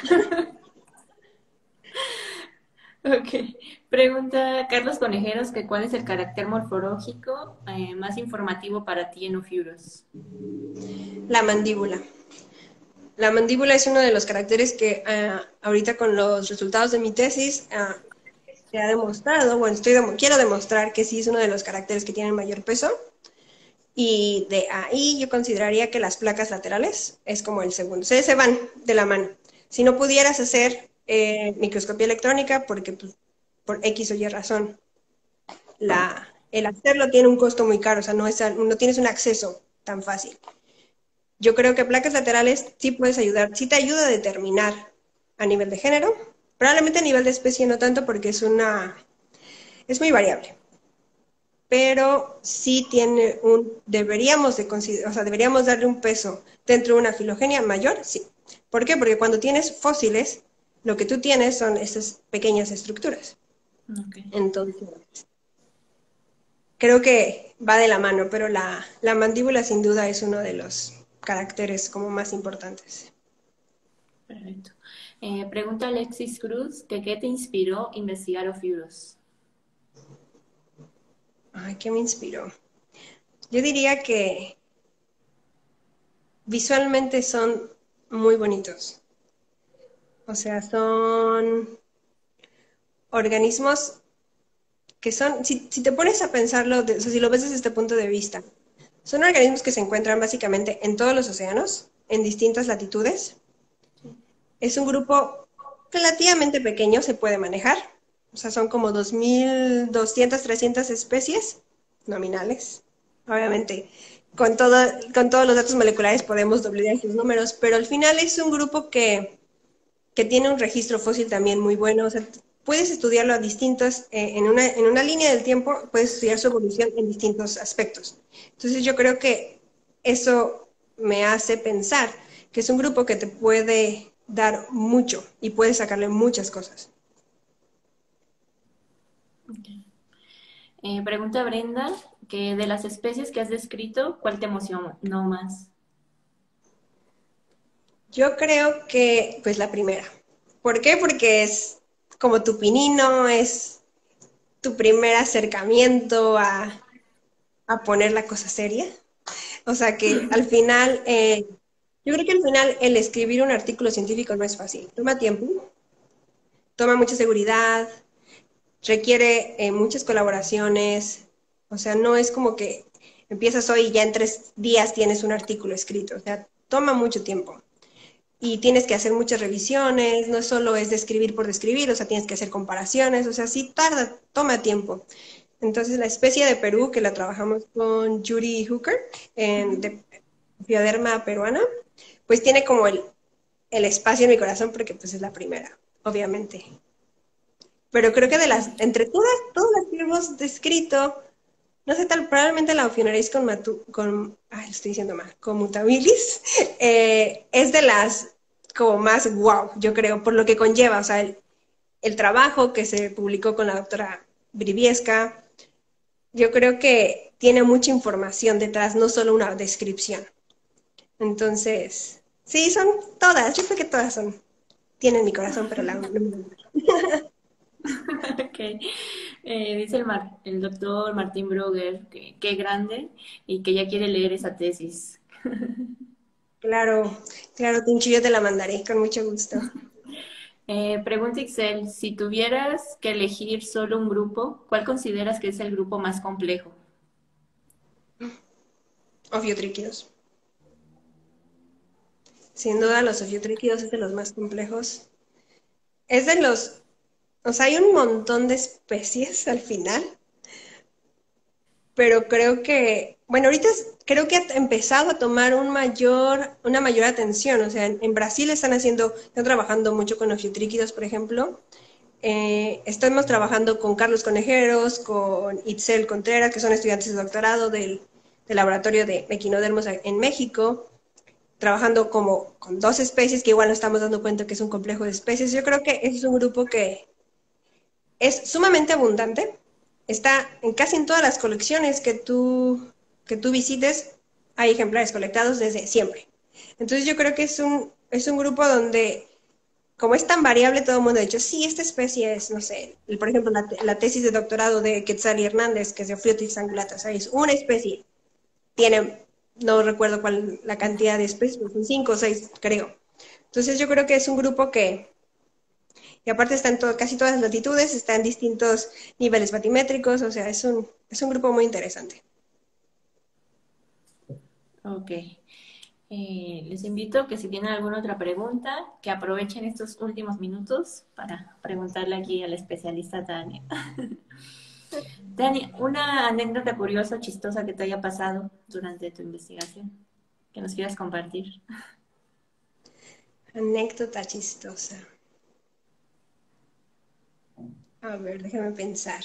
Ok. Pregunta Carlos Conejeros que cuál es el carácter morfológico eh, más informativo para ti en Ophiuros. La mandíbula. La mandíbula es uno de los caracteres que uh, ahorita con los resultados de mi tesis uh, se ha demostrado, bueno, estoy de, quiero demostrar que sí es uno de los caracteres que tienen mayor peso. Y de ahí yo consideraría que las placas laterales es como el segundo. O sea, se van de la mano. Si no pudieras hacer eh, microscopía electrónica, porque pues, por X o Y razón, la, el hacerlo tiene un costo muy caro, o sea, no, es, no tienes un acceso tan fácil. Yo creo que placas laterales sí puedes ayudar, sí te ayuda a determinar a nivel de género, probablemente a nivel de especie no tanto porque es una, es muy variable, pero sí tiene un, deberíamos de considerar, o sea, deberíamos darle un peso dentro de una filogenia mayor, sí. ¿Por qué? Porque cuando tienes fósiles, lo que tú tienes son esas pequeñas estructuras. Okay. Entonces, creo que va de la mano, pero la, la mandíbula sin duda es uno de los caracteres como más importantes. Perfecto. Eh, pregunta Alexis Cruz, que ¿qué te inspiró a investigar Ophiuros? Ay, ¿qué me inspiró? Yo diría que visualmente son muy bonitos. O sea, son organismos que son, si, si te pones a pensarlo, de, o sea, si lo ves desde este punto de vista, son organismos que se encuentran básicamente en todos los océanos, en distintas latitudes. Es un grupo relativamente pequeño, se puede manejar. O sea, son como dos mil doscientas, trescientas especies nominales. Obviamente, con, todo, con todos los datos moleculares podemos doblar esos números, pero al final es un grupo que, que tiene un registro fósil también muy bueno. O sea, puedes estudiarlo a distintos, eh, en, una, en una línea del tiempo, puedes estudiar su evolución en distintos aspectos. Entonces yo creo que eso me hace pensar que es un grupo que te puede dar mucho y puedes sacarle muchas cosas. Okay. Eh, pregunta Brenda, que de las especies que has descrito, ¿cuál te emocionó más? Yo creo que, pues la primera. ¿Por qué? Porque es como tu pinino, es tu primer acercamiento a, a poner la cosa seria. O sea que al final, eh, yo creo que al final el escribir un artículo científico no es fácil. Toma tiempo, toma mucha seguridad, requiere eh, muchas colaboraciones. O sea, no es como que empiezas hoy y ya en tres días tienes un artículo escrito. O sea, toma mucho tiempo. Y tienes que hacer muchas revisiones, no solo es describir por describir, o sea, tienes que hacer comparaciones, o sea, sí tarda, toma tiempo. Entonces, la especie de Perú, que la trabajamos con Yuri Hooker, en, de Bioderma peruana, pues tiene como el, el espacio en mi corazón porque pues es la primera, obviamente. Pero creo que de las, entre todas, todas las que hemos descrito, no sé, tal, probablemente la Ophiunorace con, matu, con ay, estoy diciendo mal, con mutabilis, eh, es de las como más wow, yo creo, por lo que conlleva, o sea, el, el trabajo que se publicó con la doctora Briviesca, yo creo que tiene mucha información detrás, no solo una descripción. Entonces, sí, son todas, yo creo que todas son, tienen mi corazón, pero la... Okay. Eh, dice el, Mar- el doctor Martín Broger que qué grande y que ya quiere leer esa tesis. Claro, claro, Tinchi, yo te la mandaré con mucho gusto. Eh, pregunta Excel, si tuvieras que elegir solo un grupo, ¿cuál consideras que es el grupo más complejo? Ofiotríquidos. Sin duda, los ofiotríquidos es de los más complejos. Es de los, o sea, hay un montón de especies al final, pero creo que, bueno, ahorita es- creo que ha empezado a tomar un mayor, una mayor atención. O sea, en, en Brasil están haciendo, están trabajando mucho con ofiotríquidos, por ejemplo. Eh, estamos trabajando con Carlos Conejeros, con Itzel Contreras, que son estudiantes de doctorado del, del laboratorio de equinodermos en México, trabajando como con dos especies que igual nos estamos dando cuenta que es un complejo de especies. Yo creo que es un grupo que es sumamente abundante, está en casi en todas las colecciones que tú, que tú visites, hay ejemplares colectados desde siempre. Entonces yo creo que es un, es un grupo donde, como es tan variable, todo el mundo ha dicho, sí, esta especie es, no sé, por ejemplo, la, la tesis de doctorado de Quetzal y Hernández, que es de Ophiotis angulata, o sea, es una especie, tiene, no recuerdo cuál la cantidad de especies, son cinco o seis, creo. Entonces yo creo que es un grupo que, y aparte está en todo, casi todas las latitudes, está en distintos niveles batimétricos, o sea, es un, es un grupo muy interesante. Ok. Eh, les invito que si tienen alguna otra pregunta, que aprovechen estos últimos minutos para preguntarle aquí a la especialista Tania. Tania, una anécdota curiosa o chistosa que te haya pasado durante tu investigación, que nos quieras compartir. Anécdota chistosa. A ver, déjame pensar.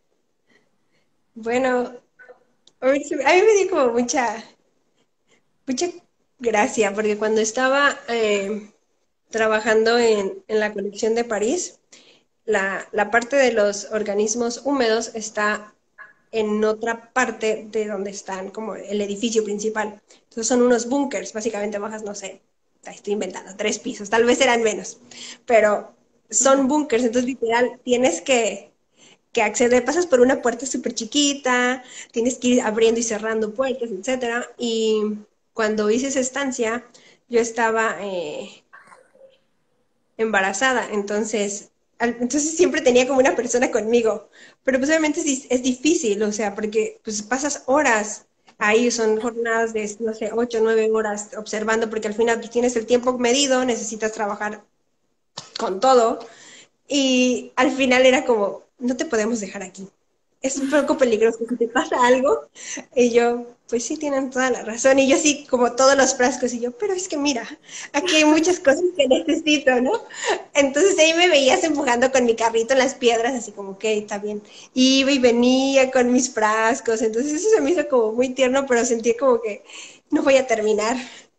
Bueno, a ver, a mí me dio como mucha, mucha gracia, porque cuando estaba eh, trabajando en, en la colección de París, la, la parte de los organismos húmedos está en otra parte de donde están como el edificio principal. Entonces son unos búnkers, básicamente bajas, no sé, estoy inventando, tres pisos, tal vez eran menos, pero son búnkers, entonces literal tienes que, que acceder, pasas por una puerta súper chiquita, tienes que ir abriendo y cerrando puertas, etcétera. Y cuando hice esa estancia, yo estaba eh, embarazada, entonces, al, entonces siempre tenía como una persona conmigo, pero pues obviamente es, es difícil, o sea, porque pues pasas horas ahí, son jornadas de, no sé, ocho, nueve horas observando, porque al final pues, tienes el tiempo medido, necesitas trabajar con todo, y al final era como, no te podemos dejar aquí. Es un poco peligroso si te pasa algo. Y yo, pues sí, tienen toda la razón. Y yo sí, como todos los frascos, y yo, pero es que mira, aquí hay muchas cosas que necesito, ¿no? Entonces ahí me veías empujando con mi carrito en las piedras, así como, ok, está bien. Iba y venía con mis frascos. Entonces eso se me hizo como muy tierno, pero sentí como que no voy a terminar.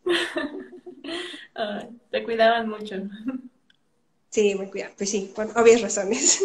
Ay, te cuidaban mucho. Sí, me cuida. Pues sí, por obvias razones.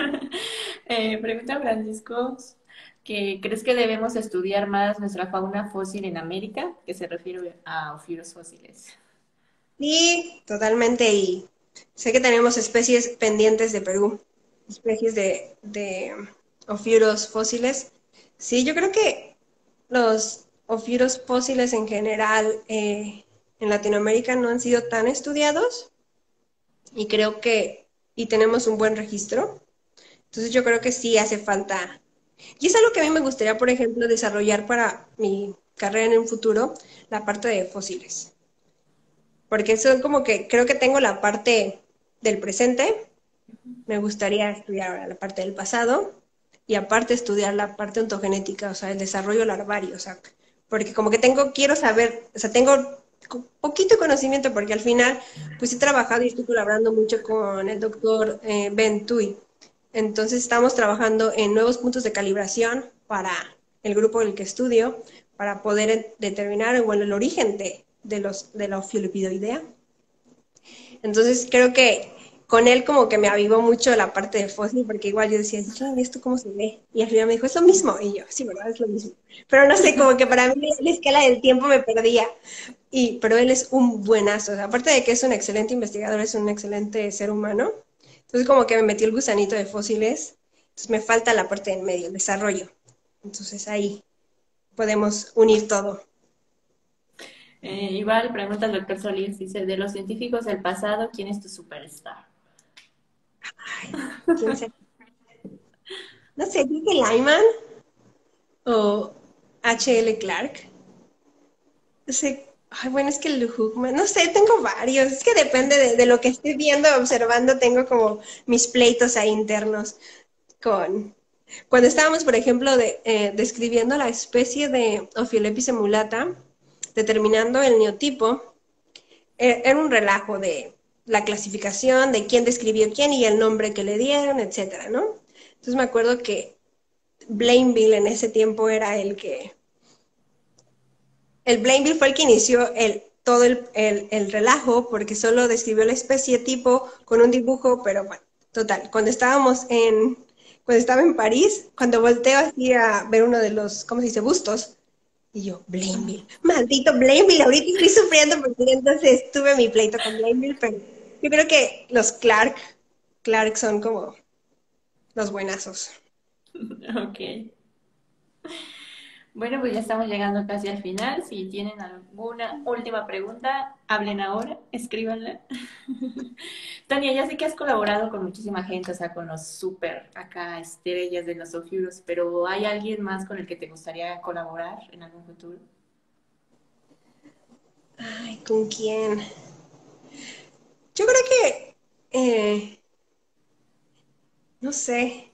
Eh, pregunta Francisco que ¿crees que debemos estudiar más nuestra fauna fósil en América? Que se refiere a ofiuros fósiles. Sí, totalmente. Y sé que tenemos especies pendientes de Perú, especies de, de ofiuros fósiles. Sí, yo creo que los ofiuros fósiles en general eh, en Latinoamérica no han sido tan estudiados y creo que, y tenemos un buen registro. Entonces yo creo que sí hace falta. Y es algo que a mí me gustaría, por ejemplo, desarrollar para mi carrera en un futuro, la parte de fósiles. Porque son como que creo que tengo la parte del presente, me gustaría estudiar ahora la parte del pasado y aparte estudiar la parte ontogenética, o sea, el desarrollo larvario, o sea, porque como que tengo, quiero saber, o sea, tengo poquito conocimiento porque al final, pues he trabajado y estoy colaborando mucho con el doctor eh, Ben Tui. Entonces estamos trabajando en nuevos puntos de calibración para el grupo en el que estudio, para poder determinar bueno, el origen de, de, los, de la ofiuropidoidea. Entonces creo que con él como que me avivó mucho la parte de fósil, porque igual yo decía, ¿esto cómo se ve? Y al final me dijo, es lo mismo. Y yo, sí, ¿verdad? Es lo mismo. Pero no sé, como que para mí la escala del tiempo me perdía. Y, pero él es un buenazo. O sea, aparte de que es un excelente investigador, es un excelente ser humano. Entonces como que me metió el gusanito de fósiles. Entonces me falta la parte del medio, el desarrollo. Entonces ahí podemos unir todo. Eh, igual pregunta el doctor Solís, dice, de los científicos del pasado, ¿quién es tu superstar? Ay, ¿quién se... No sé, Dickie Lyman o H L. Clark. No sé, ay, bueno, es que el Hookman, no sé, tengo varios, es que depende de, de lo que esté viendo, observando, tengo como mis pleitos ahí internos con... Cuando estábamos, por ejemplo, de, eh, describiendo la especie de Ophiolepis emulata, determinando el neotipo, eh, era un relajo de la clasificación, de quién describió quién y el nombre que le dieron, etcétera, ¿no? Entonces me acuerdo que Blainville en ese tiempo era el que el Blainville fue el que inició el, todo el, el, el, relajo, porque solo describió la especie tipo con un dibujo, pero bueno, total. Cuando estábamos en, cuando estaba en París, cuando volteo así a ver uno de los, ¿cómo se dice? Bustos, y yo, Blainville, maldito Blainville, ahorita estoy sufriendo porque entonces tuve mi pleito con Blainville, pero yo creo que los Clark, Clark son como los buenazos. Ok. Bueno, pues ya estamos llegando casi al final. Si tienen alguna última pregunta, hablen ahora, escríbanla. Tania, ya sé que has colaborado con muchísima gente, o sea, con los súper acá estrellas de los Ofiuros, pero ¿hay alguien más con el que te gustaría colaborar en algún futuro? Ay, ¿con quién? Yo creo que, eh, no sé,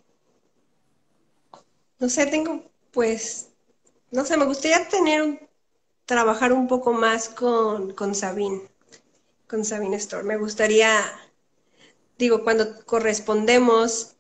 no sé, tengo, pues, no sé, me gustaría tener un, trabajar un poco más con, con Sabine, con Sabine Store. Me gustaría, digo, cuando correspondemos,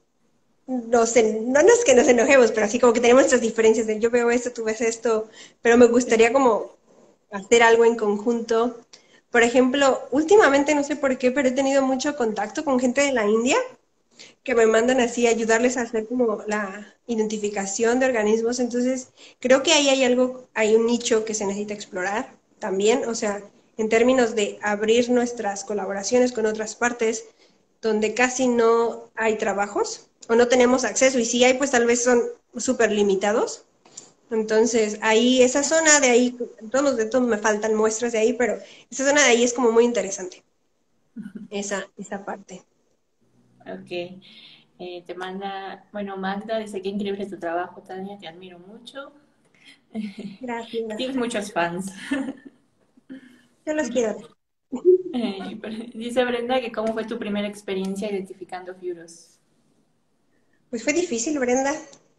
nos en- no, no es que nos enojemos, pero así como que tenemos nuestras diferencias de yo veo esto, tú ves esto, pero me gustaría como hacer algo en conjunto. Por ejemplo, últimamente no sé por qué, pero he tenido mucho contacto con gente de la India que me mandan así a ayudarles a hacer como la identificación de organismos. Entonces, creo que ahí hay algo, hay un nicho que se necesita explorar también, o sea, en términos de abrir nuestras colaboraciones con otras partes donde casi no hay trabajos o no tenemos acceso y si hay, pues tal vez son súper limitados. Entonces, ahí, esa zona de ahí, todos de todos me faltan muestras de ahí, pero esa zona de ahí es como muy interesante, esa, esa parte. Ok. Eh, te manda, bueno, Magda dice que increíble tu trabajo, Tania, te admiro mucho. Gracias. Tienes muchos fans. Yo los quiero. Eh, dice Brenda que cómo fue tu primera experiencia identificando Furos. Pues fue difícil, Brenda.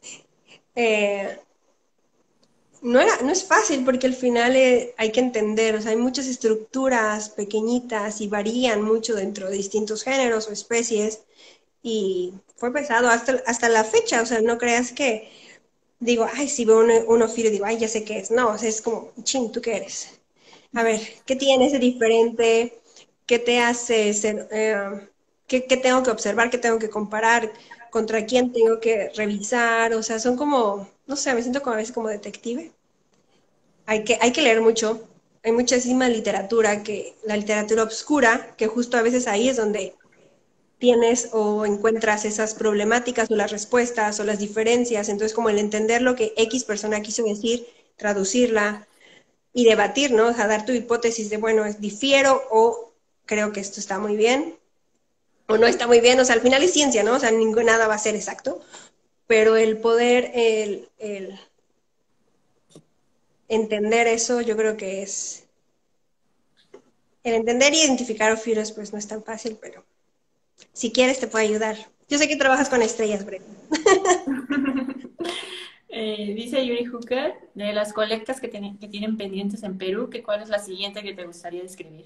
Eh, no era, no es fácil porque al final eh, hay que entender, o sea, hay muchas estructuras pequeñitas y varían mucho dentro de distintos géneros o especies y fue pesado hasta, hasta la fecha, o sea, no creas que digo, ay, si veo un, un ofidio, digo, ay, ya sé qué es. No, o sea, es como, ching, ¿tú qué eres? A ver, ¿qué tienes de diferente? ¿Qué te hace ser, eh, qué, qué tengo que observar? ¿Qué tengo que comparar? ¿Contra quién tengo que revisar? O sea, son como, no sé, me siento como a veces como detective. Hay que, hay que leer mucho. Hay muchísima literatura, que la literatura obscura, que justo a veces ahí es donde tienes o encuentras esas problemáticas o las respuestas o las diferencias. Entonces, como el entender lo que X persona quiso decir, traducirla y debatir, ¿no? O sea, dar tu hipótesis de, bueno, es difiero o creo que esto está muy bien o no está muy bien. O sea, al final es ciencia, ¿no? O sea, ningún, nada va a ser exacto, pero el poder, el, el entender eso, yo creo que es, el entender y identificar ofiuros, pues no es tan fácil, pero si quieres te puedo ayudar. Yo sé que trabajas con estrellas, Brenda. Eh, dice Yuri Hooker, de las colectas que, tienen que tienen pendientes en Perú, que cuál es la siguiente que te gustaría describir.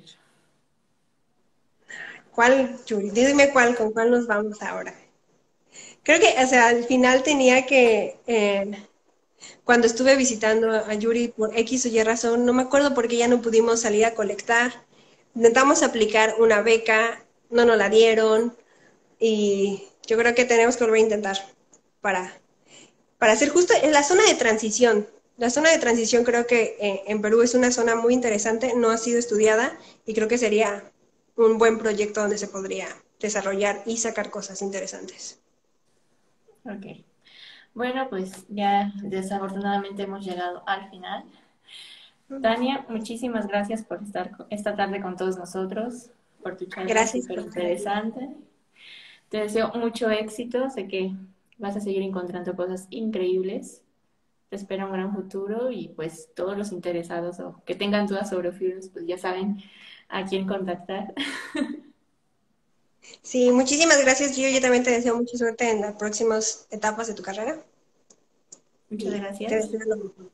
¿Cuál, Yuri? Dime cuál, con cuál nos vamos ahora. Creo que, o sea, al final tenía que, eh, cuando estuve visitando a Yuri por X o Y razón, no me acuerdo por qué ya no pudimos salir a colectar. Intentamos aplicar una beca, no nos la dieron y yo creo que tenemos que volver a intentar para, para hacer justo en la zona de transición. La zona de transición creo que eh, en Perú es una zona muy interesante, no ha sido estudiada y creo que sería un buen proyecto donde se podría desarrollar y sacar cosas interesantes. Ok. Bueno, pues ya desafortunadamente hemos llegado al final. Tania, muchísimas gracias por estar esta tarde con todos nosotros, por tu charla Gracias súper por estar aquí. interesante. Te deseo mucho éxito, sé que vas a seguir encontrando cosas increíbles. Te espera un gran futuro y pues todos los interesados o que tengan dudas sobre Furious, pues ya saben a quién contactar. Sí, muchísimas gracias, Gio. Yo también te deseo mucha suerte en las próximas etapas de tu carrera Muchas y te gracias. deseo lo mejor.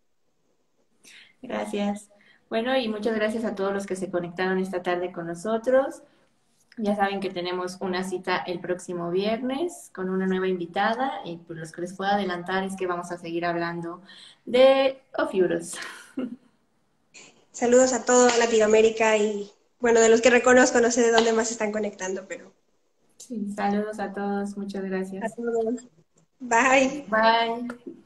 Gracias. Bueno, y muchas gracias a todos los que se conectaron esta tarde con nosotros. Ya saben que tenemos una cita el próximo viernes con una nueva invitada y pues lo que les puedo adelantar es que vamos a seguir hablando de Ofiuros. Saludos a toda Latinoamérica y, bueno, de los que reconozco, no sé de dónde más se están conectando, pero Sí, saludos a todos, muchas a gracias. todos. Bye. Bye.